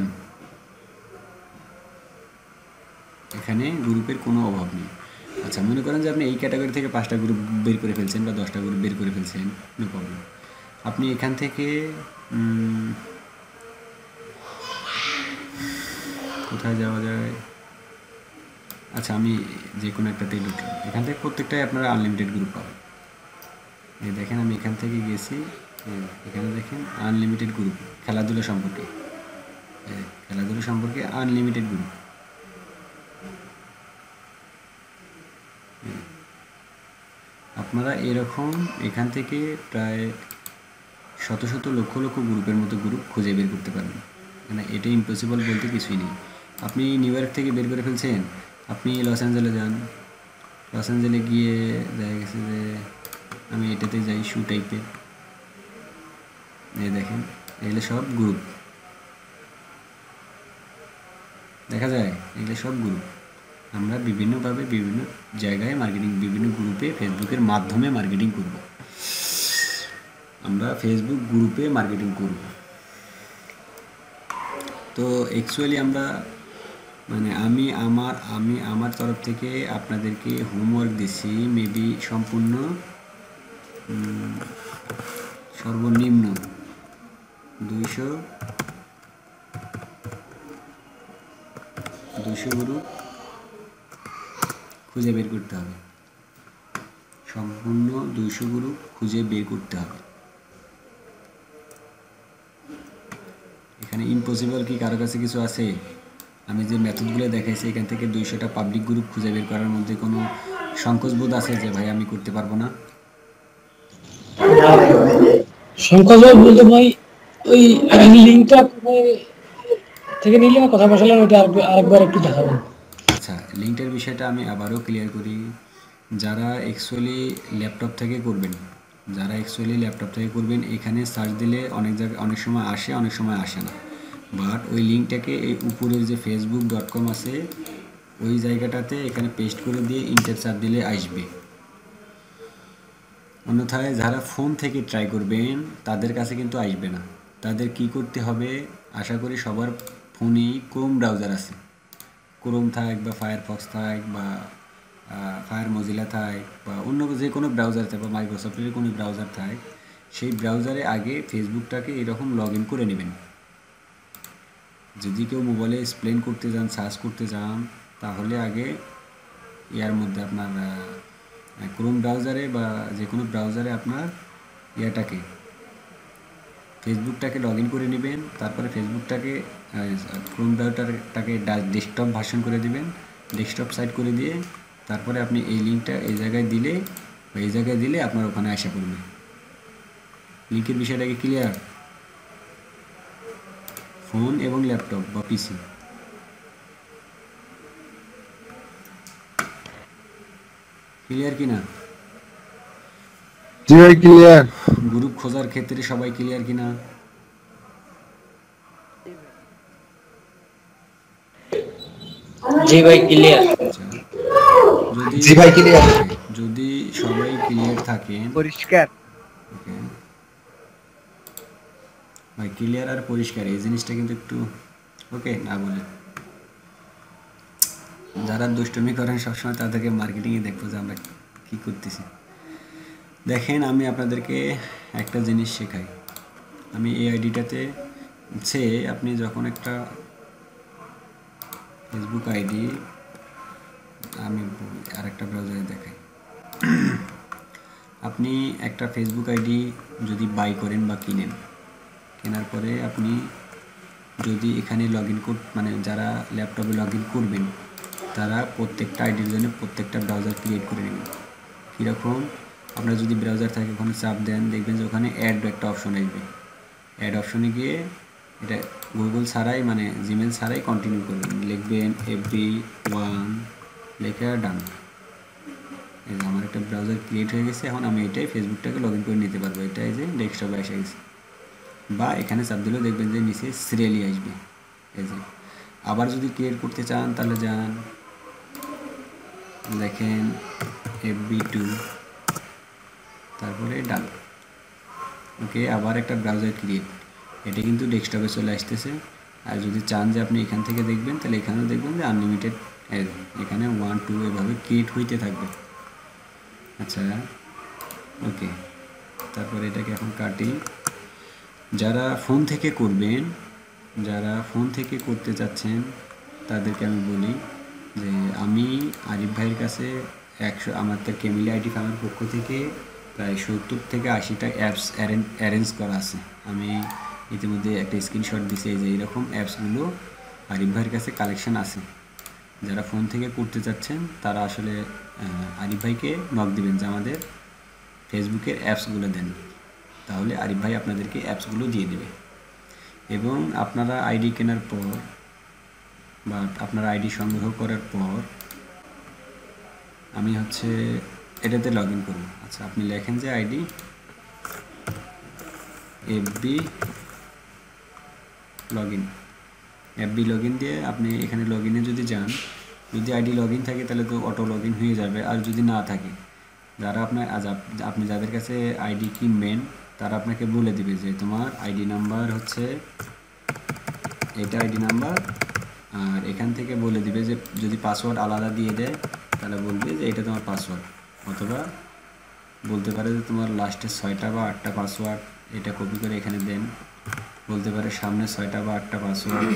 এখানে গ্রুপের কোনো অভাব নেই। আচ্ছা, মনে করেন যে আপনি এই ক্যাটাগরি থেকে 5টা গ্রুপ বের করে ফেলছেন বা 10টা গ্রুপ বের করে ফেলছেন, নো প্রবলেম। আপনি এখান থেকে কোথায় যাওয়া যায়? আচ্ছা, আমি যে কোনো একটাতেই ঢুকলাম। এখান থেকে প্রত্যেকটাই আপনারা আনলিমিটেড গ্রুপ পাবেন। এই দেখেন আমি এখান থেকে গেছি, এখানে দেখেন আনলিমিটেড গ্রুপ, খেলাধুলা সম্পর্কে আনলিমিটেড গ্রুপ। আপনারা এরকম এখান থেকে প্রায় শত শত লক্ষ লক্ষ গ্রুপের মতো গ্রুপ খুঁজে বের করতে পারবেন। মানে এটা ইম্পসিবল বলতে কিছুই নেই। আপনি নিউ ইয়র্ক থেকে বের করে ফেলছেন, আপনি লস অ্যাঞ্জেলে যান। লস অ্যাঞ্জেলে গিয়ে দেখা গেছে যে আমি এটাতে যাই, শু টাইপের। এই দেখেন এগুলো সব গ্রুপ দেখা যায়, এগুলো সব গ্রুপ। আমরা বিভিন্নভাবে বিভিন্ন জায়গায় মার্কেটিং, বিভিন্ন গ্রুপে ফেসবুকের মাধ্যমে মার্কেটিং করব। আমরা ফেসবুক গ্রুপে মার্কেটিং করব। তো অ্যাকচুয়ালি আমরা মানে আমি আমার তরফ থেকে আপনাদেরকে হোমওয়ার্ক দিছি, মেবি সম্পূর্ণ সর্বনিম্ন 200 গ্রুপ খুঁজে বের করতে হবে। সম্পূর্ণ 200 গ্রুপ খুঁজে বের করতে হবে। এখানে ইম্পসিবল কি কারো কাছে কিছু আছে? আমি যে মেথডগুলো দেখাইছি এখান থেকে 200টা পাবলিক গ্রুপ খুঁজে বের করার মধ্যে কোনো সংকোচবোধ আছে যে ভাই আমি করতে পারবো না? সংকোচ বলতে ভাই ওই লিঙ্কটা কোথায় থেকে নিলে কথা বসালেন, ওইটা আরেকবার একটু দেখাবেন। আচ্ছা, লিঙ্কটার বিষয়টা আমি আবারও ক্লিয়ার করি। যারা অ্যাকচুয়ালি ল্যাপটপ থেকে করবেন, এখানে সার্চ দিলে অনেক জায়গায় অনেক সময় আসে, অনেক সময় আসে না। বাট ওই লিঙ্কটাকে এই উপরের যে facebook.com আছে ওই জায়গাটাতে এখানে পেস্ট করে দিয়ে ইন্টার চাপ দিলে আসবে। অন্যথায় যারা ফোন থেকে ট্রাই করবেন তাদের কাছে কিন্তু আসবে না। তাদের কি করতে হবে, আশা করি সবার ফোনেই ক্রোম ব্রাউজার আছে। ক্রোম থাক বা ফায়ারফক্স থাক বা মোজিলা থাক বা অন্য যে কোনো ব্রাউজার থাক বা মাইক্রোসফটের কোনো ব্রাউজার থাক, সেই ব্রাউজারে আগে ফেসবুকটাকে এরকম লগ ইন করে নেবেন। যদি কেউ মোবাইলে এক্সপ্লেন করতে যান, সার্চ করতে যান, তাহলে আগে ইয়ার মধ্যে আপনার ক্রোম ব্রাউজারে বা যে কোনো ব্রাউজারে আপনার ফেসবুকটাকে লগ ইন করে নেবেন। তারপরে ফেসবুকটাকে ক্রোম ব্রাউজারটাকে ডেস্কটপ ভার্সন করে দিবেন, ডেস্কটপ সাইট করে দিয়ে তারপরে আপনি এই লিঙ্কটা এই জায়গায় দিলে আপনার ওখানে আসা পড়বে। লিঙ্কের বিষয়টা কি ক্লিয়ার? ফোন এবং ল্যাপটপ বা পিসি ক্লিয়ার কিনা? জি ভাই ক্লিয়ার। গ্রুপ খোঁজার ক্ষেত্রে সবাই ক্লিয়ার কিনা? জি ভাই ক্লিয়ার। আচ্ছা, যদি জি ভাই ক্লিয়ার। যদি সবাই ক্লিয়ার থাকেন, পরিষ্কার। ওকে ভাই, ক্লিয়ার আর পরিষ্কার এই জিনিসটা কিন্তু একটু ওকে না বলে যারা দুষ্টুমি করেন সবসময় তাদেরকে মার্কেটিংয়ে দেখবো যে আমরা কী করতেছি। দেখেন আমি আপনাদেরকে একটা জিনিস শেখাই। আমি এই আইডিটাতে আপনি যখন একটা ফেসবুক আইডি, আমি আরেকটা ব্রাউজারে দেখাই। আপনি একটা ফেসবুক আইডি যদি বাই করেন বা কেনার পরে আপনি যদি এখানে লগ ইন মানে যারা ল্যাপটপে লগ ইন করবেন তারা প্রত্যেকটা আইডির জন্য প্রত্যেকটা ব্রাউজার ক্রিয়েট করে নেবেন। কীরকম, আপনার যদি ব্রাউজার থাকে ওখানে চাপ দেন, দেখবেন যে ওখানে অ্যাড একটা অপশন আসবে। অ্যাড অপশনে গিয়ে এটা গুগল ছাড়াই মানে জিমেল ছাড়াই কন্টিনিউ করবেন, লিখবেন FB1 লেখা ডান। এই যে আমার একটা ব্রাউজার ক্রিয়েট হয়ে গেছে। এখন আমি এটাই ফেসবুকটাকে লগ ইন করে নিতে পারবো। এটাই যে ডেস্কটপে এসে গেছে, বা এখানে চাপ দিলেও দেখবেন যে নিচে সিরিয়ালি আসবে। এই যে আবার যদি ক্রিয়েট করতে চান তাহলে যান, দেখেন FB2 তারপরে ডান। ওকে, আবার একটা ব্রাউজার ক্রিয়েট, এটা কিন্তু ডেস্কটপে চলে আসতেছে। আর যদি চান যে আপনি এখান থেকে দেখবেন তাহলে এখানেও দেখবেন যে আনলিমিটেড, এখানে 1 2 এভাবে ক্রিয়েট হইতে থাকবে। আচ্ছা ওকে, তারপরে এটাকে এখন কাটি। যারা ফোন থেকে করবেন, যারা ফোন থেকে করতে চাচ্ছেন তাদেরকে আমি বলি যে আমি আরিফ ভাইয়ের কাছে আমার তো কেমিলি আইটি ফার্মের পক্ষ থেকে প্রায় 70 থেকে 80টা অ্যাপস অ্যারেঞ্জ করা আছে। আমি ইতিমধ্যে একটা স্ক্রিনশট দিছি। এই যে এইরকম অ্যাপসগুলো আরিফ ভাইয়ের কাছে কালেকশন আছে। যারা ফোন থেকে করতে চাচ্ছেন তারা আসলে আরিফ ভাইকে নক দিবেন যে আমাদের ফেসবুকের অ্যাপসগুলো দেন, তাহলে আরিফ ভাই আপনাদেরকে অ্যাপসগুলো দিয়ে দেবে। এবং আপনারা আইডি কেনার পর বা আপনারা আইডি সংগ্রহ করার পর আমি এটাতে লগ ইন করবো। আচ্ছা, আপনি লেখেন যে আইডি FB লগ ইন দিয়ে আপনি এখানে লগ ইনে যদি যান, যদি আইডি লগ ইন থাকে তাহলে তো অটো লগ ইন হয়ে যাবে। আর যদি না থাকে, যারা আপনি যাদের কাছে আইডি কিনবেন তারা আপনাকে বলে দিবে যে তোমার আইডি নাম্বার এটা আইডি নাম্বার, আর এখান থেকে বলে দিবে যে যদি পাসওয়ার্ড আলাদা দিয়ে দেয় তাহলে বলবে যে এটা তোমার পাসওয়ার্ড, অথবা বলতে পারে যে তোমার লাস্টে 6টা বা 8টা পাসওয়ার্ড, এটা কপি করে এখানে দেন। বলতে পারে সামনে 6টা বা 8টা পাসওয়ার্ড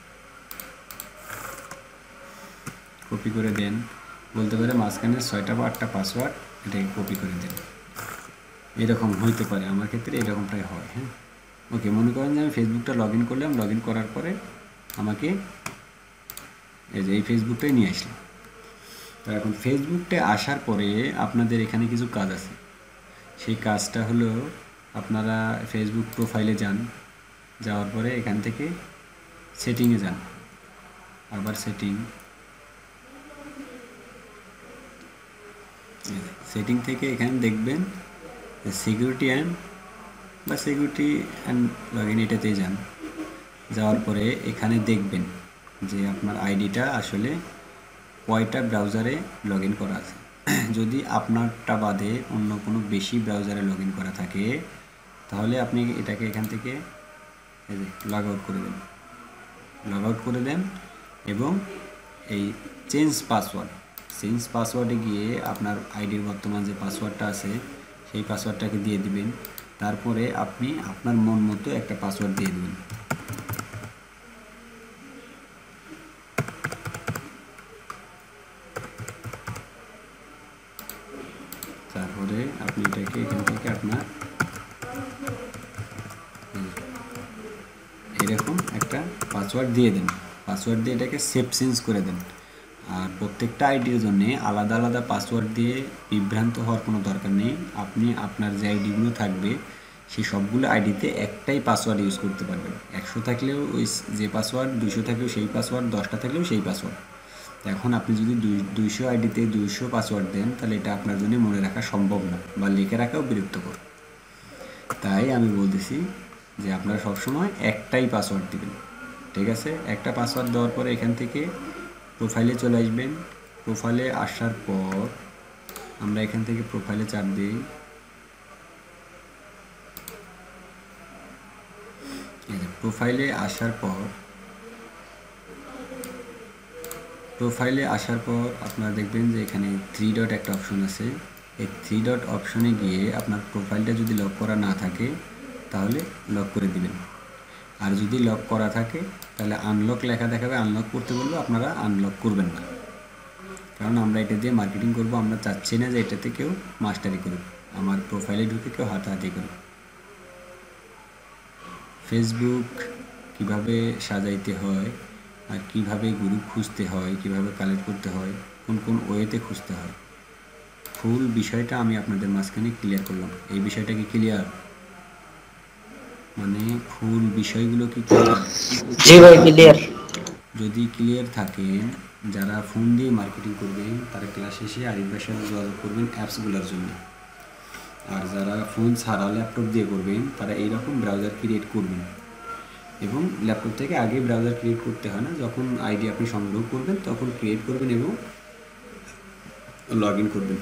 কপি করে দেন। বলতে পারে মাঝখানে 6টা বা 8টা পাসওয়ার্ড, এটাকে কপি করে দেন। এরকম হইতে পারে, আমার ক্ষেত্রে এরকমটাই হয়। হ্যাঁ ওকে, মনে করেন যে আমি ফেসবুকটা লগ ইন করলাম, লগ ইন করার পরে আমাকে এই ফেসবুকটাই নিয়ে আসলাম। তো এখন ফেসবুকটা আসার পরে আপনাদের এখানে কিছু কাজ আছে। সেই কাজটা হলো আপনারা ফেসবুক প্রোফাইলে যান, যাওয়ার পরে এখান থেকে সেটিংয়ে যান, আবার সেটিং থেকে এখানে দেখবেন সিকিউরিটি অ্যান্ড লগ ইন, এটাতেই যান। যাওয়ার পরে এখানে দেখবেন যে আপনার আইডিটা আসলে কয়টা ব্রাউজারে লগ ইন করা আছে। যদি আপনারটা বাদে অন্য কোনো বেশি ব্রাউজারে লগ ইন করা থাকে তাহলে আপনি এটাকে এখান থেকে লগ আউট করে দেন এবং এই চেঞ্জ পাসওয়ার্ডে গিয়ে আপনার আইডির বর্তমান যে পাসওয়ার্ডটা আছে সেই পাসওয়ার্ডটাকে দিয়ে দিবেন। তারপরে আপনি আপনার মন মতো একটা পাসওয়ার্ড দিয়ে দেবেন। তারপরে আপনি এটাকে এখান থেকে আপনার এরকম একটা পাসওয়ার্ড দিয়ে দেন। পাসওয়ার্ড দিয়ে এটাকে সেভ চেঞ্জ করে দেন। আর প্রত্যেকটা আইডির জন্য আলাদা আলাদা পাসওয়ার্ড দিয়ে বিভ্রান্ত হওয়ার কোনো দরকার নেই। আপনি আপনার যে আইডিগুলো থাকবে সেই সবগুলো আইডিতে একটাই পাসওয়ার্ড ইউজ করতে পারবেন। 100 থাকলেও ওই যে পাসওয়ার্ড, 200 থাকলেও সেই পাসওয়ার্ড, 10টা থাকলেও সেই পাসওয়ার্ড। এখন আপনি যদি 200 আইডিতে 200 পাসওয়ার্ড দেন তাহলে এটা আপনার জন্য মনে রাখা সম্ভব না, বা লিখে রাখাও বিরক্তকর। তাই আমি বলতেছি যে আপনারা সবসময় একটাই পাসওয়ার্ড দিবেন। ঠিক আছে, একটা পাসওয়ার্ড দেওয়ার পরে এখান থেকে প্রোফাইলে চলে আসবেন। প্রোফাইলে আসার পর আমরা এখান থেকে প্রোফাইলে চাপ দিই। প্রোফাইলে আসার পর প্রোফাইলে আসার পর আপনারা দেখবেন যে এখানে 3 ডট একটা অপশন আছে। এই 3 ডট অপশনে গিয়ে আপনার প্রোফাইলটা যদি লক করা না থাকে তাহলে লক করে দিবেন, আর যদি লক করা থাকে তাহলে আনলক লেখা দেখাবে, আনলক করতে বলবে, আপনারা আনলক করবেন না, কারণ আমরা এটা দিয়ে মার্কেটিং করব। আমরা চাচ্ছি না যে এটাতে কেউ মাস্টারি করুক, আমার প্রোফাইলে ঢুকে কেউ হাতাহাতি করুক। ফেসবুক কিভাবে সাজাইতে হয় আর কিভাবে গ্রুপ খুঁজতে হয়, কিভাবে কালেক্ট করতে হয়, কোন কোন ওয়েতে খুঁজতে হয়, ফুল বিষয়টা আমি আপনাদের মাঝখানে ক্লিয়ার করলাম। এই বিষয়টা কি ক্লিয়ার? মানে ফুল বিষয়গুলো কি ক্লিয়ার? জি ভাই ক্লিয়ার। যদি ক্লিয়ার থাকেন, যারা ফোন দিয়ে মার্কেটিং করবেন তারা ক্লাস শেষে আরিফ ভাইয়ের সাথে যোগাযোগ করবেন অ্যাপসগুলোর জন্য। আর যারা ফোন ছাড়া ল্যাপটপ দিয়ে করবেন তারা এইরকম ব্রাউজার ক্রিয়েট করবেন, এবং ল্যাপটপ থেকে আগে ব্রাউজার ক্রিয়েট করতে হয় না, যখন আইডি আপনি সংগ্রহ করবেন তখন ক্রিয়েট করবেন এবং লগ ইন করবেন।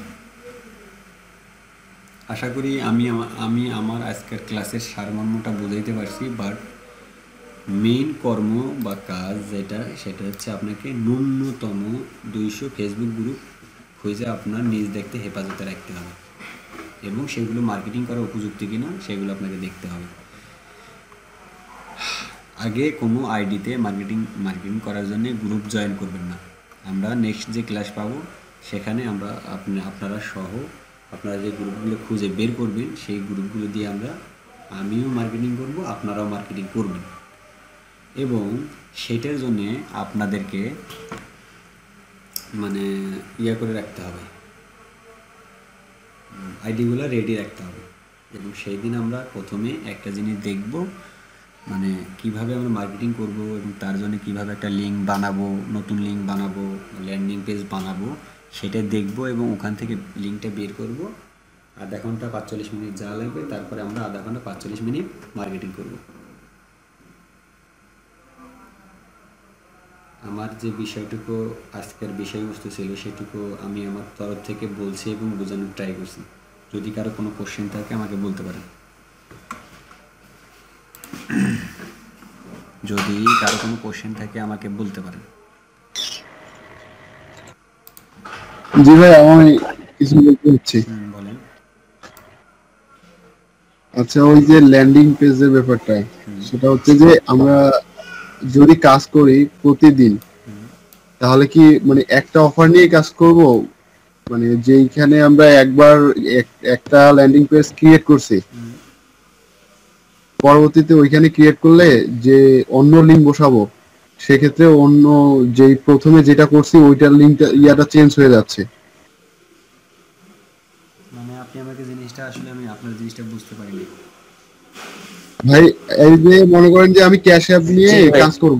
আশা করি আমি আমার আজকের ক্লাসের সারমর্মটা বোঝাইতে পারছি। বাট মেইন কর্ম বা কাজ সেটা হচ্ছে আপনাকে ন্যূনতম 200 ফেসবুক গ্রুপ খুঁজে আপনার নিজ দেখতে হেফাজতে রাখতে হবে, এবং সেগুলো মার্কেটিং করা উপযুক্ত কিনা সেগুলো আপনাকে দেখতে হবে। আগে কোনো আইডিতে মার্কেটিং করার জন্য গ্রুপ জয়েন করবেন না। আমরা নেক্সট যে ক্লাস পাবো সেখানে আমরা আপনারা সহ আপনারা যে গ্রুপগুলো খুঁজে বের করবেন সেই গ্রুপগুলো দিয়ে আমিও মার্কেটিং করব, আপনারাও মার্কেটিং করবেন, এবং সেটার জন্যে আপনাদেরকে মানে করে রাখতে হবে, আইডিগুলো রেডি রাখতে হবে। এবং সেই দিন আমরা প্রথমে একটা জিনিস দেখব, মানে কিভাবে আমরা মার্কেটিং করব এবং তার জন্য কিভাবে একটা লিঙ্ক বানাবো, নতুন লিঙ্ক বানাবো, ল্যান্ডিং পেজ বানাবো, সেটা দেখব, এবং ওখান থেকে লিঙ্কটা বের করব। আধা ঘন্টা 45 মিনিট যা লাগবে, তারপরে আমরা আধা ঘন্টা 45 মিনিট মার্কেটিং করব। আমার যে বিষয়টুকু আজকের বিষয়বস্তু ছিল সেটুকু আমি আমার তরফ থেকে বলছি এবং বোঝানোর ট্রাই করছি। যদি কারো কোনো কোশ্চেন থাকে আমাকে বলতে পারেন। যদি কারো কোনো কোশ্চেন থাকে আমাকে বলতে পারেন। জি ভাই, আমি কিছু বলতে চাচ্ছি। বলেন। আচ্ছা, ওই যে ল্যান্ডিং পেজের ব্যাপারটা, সেটা হচ্ছে যে আমরা যদি কাজ করি প্রতিদিন, তাহলে কি মানে একটা অফার নিয়ে কাজ করব? মানে যেইখানে আমরা একবার একটা ল্যান্ডিং পেজ ক্রিয়েট করছি, পরবর্তীতে ওইখানে ক্রিয়েট করলে যে অন্য লিঙ্ক বসাবো, সেক্ষেত্রে অন্য যেই প্রথমে যেটা করছি ওইটার লিঙ্কটা চেঞ্জ হয়ে যাচ্ছে। মানে আপনি আমাকে জিনিসটা আসলে আমি আপনার জিনিসটা বুঝতে পারিনি ভাই। এই যে মনে করেন যে আমি ক্যাশ অ্যাপ নিয়ে কাজ করব,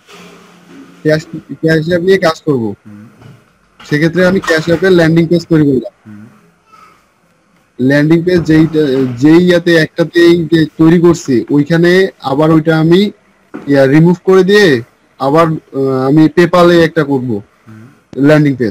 ক্যাশ অ্যাপ নিয়ে কাজ করব, সেক্ষেত্রে আমি ক্যাশ অ্যাপের ল্যান্ডিং পেজ তৈরি করলাম। ল্যান্ডিং পেজ যেই একটাতেই তৈরি করছি, ওইখানে আবার ওইটা আমি রিমুভ করে দিয়ে আবার আমি পেপালে একটা করব ল্যান্ডিং পেজ,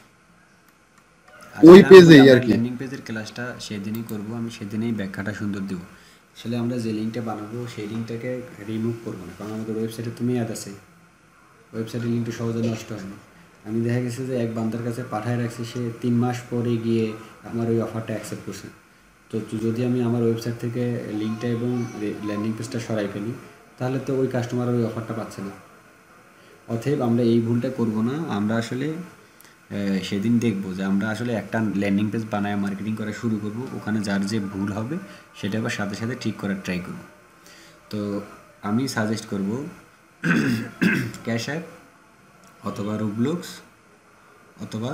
ওই পেজেই আর কি। ল্যান্ডিং পেজের ক্লাসটা সেদিনই করব, আমি সেদিনই ব্যাখ্যাটা সুন্দর দেব। আসলে আমরা যে লিঙ্কটা বানাবো সেই লিঙ্কটাকে রিমুভ করবো না, কারণ আমাদের ওয়েবসাইটে তুমি অ্যাড আছে, ওয়েবসাইটের লিঙ্কটা সহজে নষ্ট হয় না। আমি দেখা গেছে যে এক বান্দার কাছে পাঠায় রাখছি, সে 3 মাস পরে গিয়ে আমার ওই অফারটা অ্যাকসেপ্ট করছে। তো যদি আমি আমার ওয়েবসাইট থেকে লিঙ্কটা এবং ল্যান্ডিং পেজটা সরাই ফেলি, তাহলে তো ওই কাস্টমার ওই অফারটা পাচ্ছে না। অতএব আমরা এই ভুলটা করব না। আমরা আসলে সেদিন দেখব যে আমরা আসলে একটা ল্যান্ডিং পেজ বানায় মার্কেটিং করা শুরু করব, ওখানে যার যে ভুল হবে সেটা আবার সাথে সাথে ঠিক করার ট্রাই করব। তো আমি সাজেস্ট করব ক্যাশ অ্যাপ অথবা রুবলক্স অথবা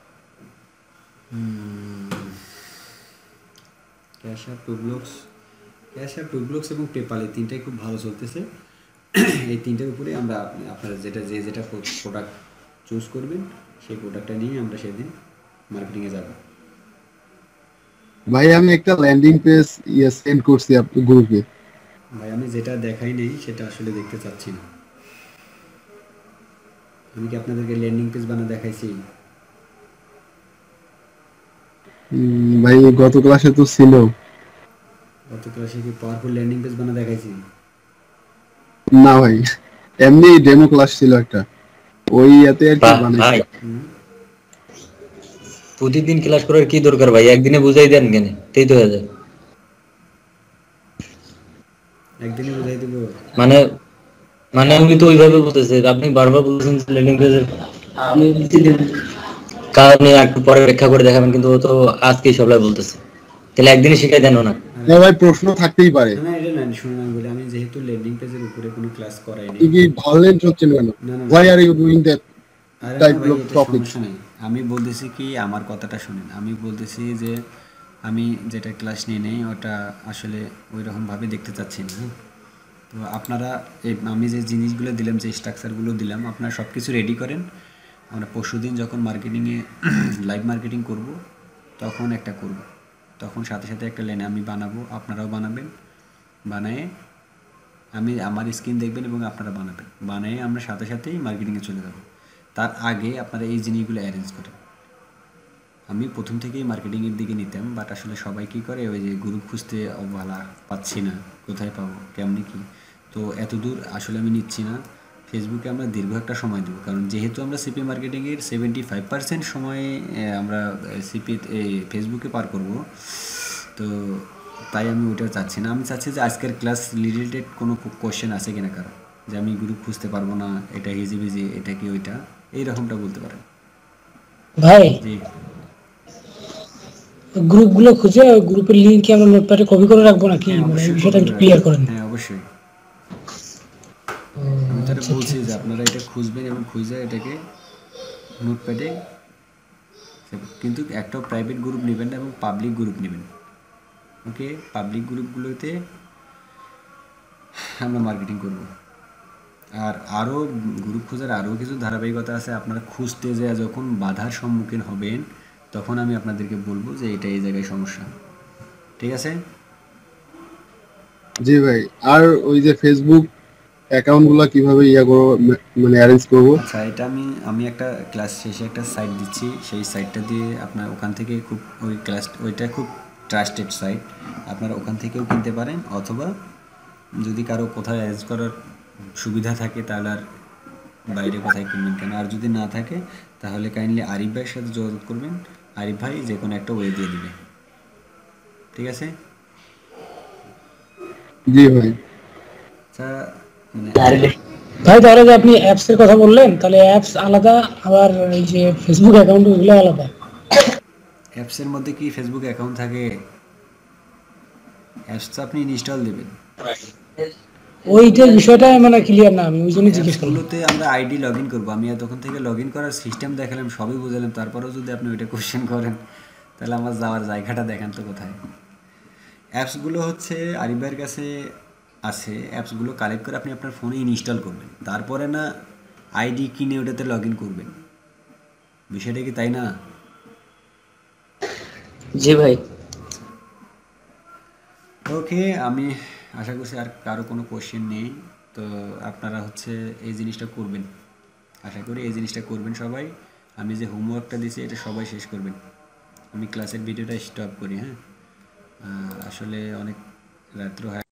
ক্যাশ অ্যাপ রুবলক্স এবং পেপাল, এই তিনটাই খুব ভালো চলতেছে। এই তিনটার উপরে আমরা আপনারা যেটা প্রোডাক্ট চুজ করবেন সেই প্রোডাক্টটা নিয়ে আমরা সেদিন মার্কেটিংয়ে যাব। ভাই আমি একটা ল্যান্ডিং পেজ সেন্ড করছি আপনার গ্রুপে। ভাই আমি যেটা দেখাই নেই সেটা আসলে দেখতে চাচ্ছি না। আমি কি আপনাদেরকে ল্যান্ডিং পেজ বানিয়ে দেখাইছি? ভাই গত ক্লাসে তো ছিল। গত ক্লাসে কি পাওয়ারফুল ল্যান্ডিং পেজ বানিয়ে দেখাইছি? না ভাই, এমনি ডেমো ক্লাস ছিল একটা। ওই ইয়াতে আর কি ভাই বানাইছি। প্রতিদিন ক্লাস করার কি দরকার ভাই, একদিনে বুঝাই দেন কেন, তাই তো হয়ে যায়। একদিনে বুঝাই দিব। মানে মানে আমি তো ওইভাবে বলতেছি, আপনি বারবার বলছেন ল্যান্ডিং পেজের কারণ একটু পরে ব্যাখ্যা করে দেখাবেন, কিন্তু ও তো আজকেই সবাই বলতেছে, তাহলে একদিনে শিখাই দেন না। হ্যাঁ ভাই, প্রশ্ন থাকতেই পারে। না না, এটা না, শুনুন আমি বলি, আমি যেহেতু ল্যান্ডিং পেজের উপরে কোনো ক্লাস করাইনি। কি ভায়োলেন্ট হচ্ছেন কেন? না, না, না। Why are you doing that আরে না টাইপ ভাই, অফ এটা টপিক? সমস্যা নেই। আমি বলতেছি কি, আমার কথাটা শুনেন। আমি বলতেছি যে আমি যেটা ক্লাস নিয়ে নেই ওটা আসলে ওই রকমভাবে দেখতে চাচ্ছি না, হ্যাঁ? তো আপনারা আমি যে জিনিসগুলো দিলাম, যে স্ট্রাকচারগুলো দিলাম, আপনারা সব কিছু রেডি করেন। আমরা পরশুদিন যখন মার্কেটিংয়ে লাইভ মার্কেটিং করব, তখন একটা করব। তখন সাথে সাথে একটা লেনে আমি বানাবো, আপনারাও বানাবেন। বানায়ে আমি আমার স্ক্রিন দেখবেন এবং আপনারা বানাবেন। বানিয়ে আমরা সাথে সাথেই মার্কেটিংয়ে চলে যাব। তার আগে আপনারা এই জিনিসগুলো অ্যারেঞ্জ করেন। আমি প্রথম থেকেই মার্কেটিংয়ের দিকে নিতাম, বাট আসলে সবাই কী করে, ওই যে গ্রুপ খুঁজতে অবহেলা, পাচ্ছি না, কোথায় পাবো, কেমনি কী। তো এত দূর আসলে আমি নিচ্ছি না। ফেসবুকে আমরা দীর্ঘ একটা সময় দেবো, কারণ যেহেতু আমরা সিপি মার্কেটিংয়ের 75% সময় আমরা সিপি ফেসবুকে পার করব, তো তাই আমি ওইটা চাচ্ছি না। আমি চাচ্ছি যে আজকের ক্লাস রিলেটেড কোনো কোশ্চেন আছে কিনা কারো, যে আমি গ্রুপ খুঁজতে পারবো না, এটা হিজিবিজি, এটা কি ওইটা, এইরকমটা বলতে পারেন। ভাই জি, গ্রুপগুলো খুঁজে গ্রুপের লিংক কি আমরা নোটপ্যাডে কপি করে রাখবো নাকি, হ্যাঁ মানে এই অবশ্যই বিষয়টা copy একটু করে ক্লিয়ার রাখবেন। করেন। হ্যাঁ অবশ্যই। আমি তারা আচ্ছা, বলছি ঠিক যে আছে। আপনারা এটা খুঁজবেন এবং খুঁজে এটাকে নোটপ্যাডে, কিন্তু একটা প্রাইভেট গ্রুপ নেবেন না এবং পাবলিক গ্রুপ নেবেন। ওকে, পাবলিক গ্রুপগুলোতে আমরা মার্কেটিং করব। আর আরও গ্রুপ খোঁজার আরও কিছু ধারাবাহিকতা আছে। আপনারা খুঁজতে যায় যখন বাধার সম্মুখীন হবেন, তখন আমি আপনাদেরকে বলবো যে এটা এই জায়গায় সমস্যা। ঠিক আছে? জি ভাই। আর ওই যে ফেসবুক অ্যাকাউন্ট গুলা কিভাবে মানে অ্যারেঞ্জ করবো? আচ্ছা, এটা আমি একটা ক্লাস শেষে একটা সাইট দিচ্ছি, সেই সাইটটা দিয়ে আপনার ওখান থেকে খুব ওই ক্লাস, ওইটা খুব ট্রাস্টেড সাইট, আপনারা ওখান থেকেও কিনতে পারেন। অথবা যদি কারো কোথাও অ্যারেঞ্জ করার সুবিধা থাকে, তাহলে আর বাইরে কোথায় কিনবেন কেন। আর যদি না থাকে, তাহলে কাইন্ডলি আরিফ ভাইয়ের সাথে যোগাযোগ করবেন। আরিফ ভাই যে কোনো একটা ওয়ে দিয়ে দিবে। ঠিক আছে? জি ভাই। আচ্ছা, মানে ভাই তাহলে যে আপনি অ্যাপস এর কথা বললেন, তাহলে অ্যাপস আলাদা, আবার এই যে ফেসবুক অ্যাকাউন্ট ওগুলো আলাদা। অ্যাপসের মধ্যে কি ফেসবুক অ্যাকাউন্ট থাকে? অ্যাপস তো আপনি ইনস্টল দেবেন। ওইটার বিষয়টা মানে ক্লিয়ার না, আমি ওই জন্য জিজ্ঞেস করলাম। অ্যাপসগুলোতে আমরা আইডি লগ ইন করবো। আমি এতক্ষণ থেকে লগ ইন করার সিস্টেম দেখালাম, সবই বুঝালাম, তারপরেও যদি আপনি ওইটা কোশ্চেন করেন, তাহলে আমার যাওয়ার জায়গাটা দেখান তো কোথায়। অ্যাপসগুলো হচ্ছে আরিফ ভাইয়ের কাছে আছে। অ্যাপসগুলো কালেক্ট করে আপনি আপনার ফোনে ইনস্টল করবেন, তারপরে না আইডি কিনে ওটাতে লগ ইন করবেন। বিষয়টা কি তাই না? জি ভাই। ওকে, আমি আশা করছি আর কারো কোনো কোশ্চেন নেই। তো আপনারা হচ্ছে এই জিনিসটা করবেন, আশা করি এই জিনিসটা করবেন সবাই। আমি যে হোমওয়ার্কটা দিয়েছি এটা সবাই শেষ করবেন। আমি ক্লাসের ভিডিওটা স্টপ করি, হ্যাঁ? আসলে অনেক রাত্র হয়।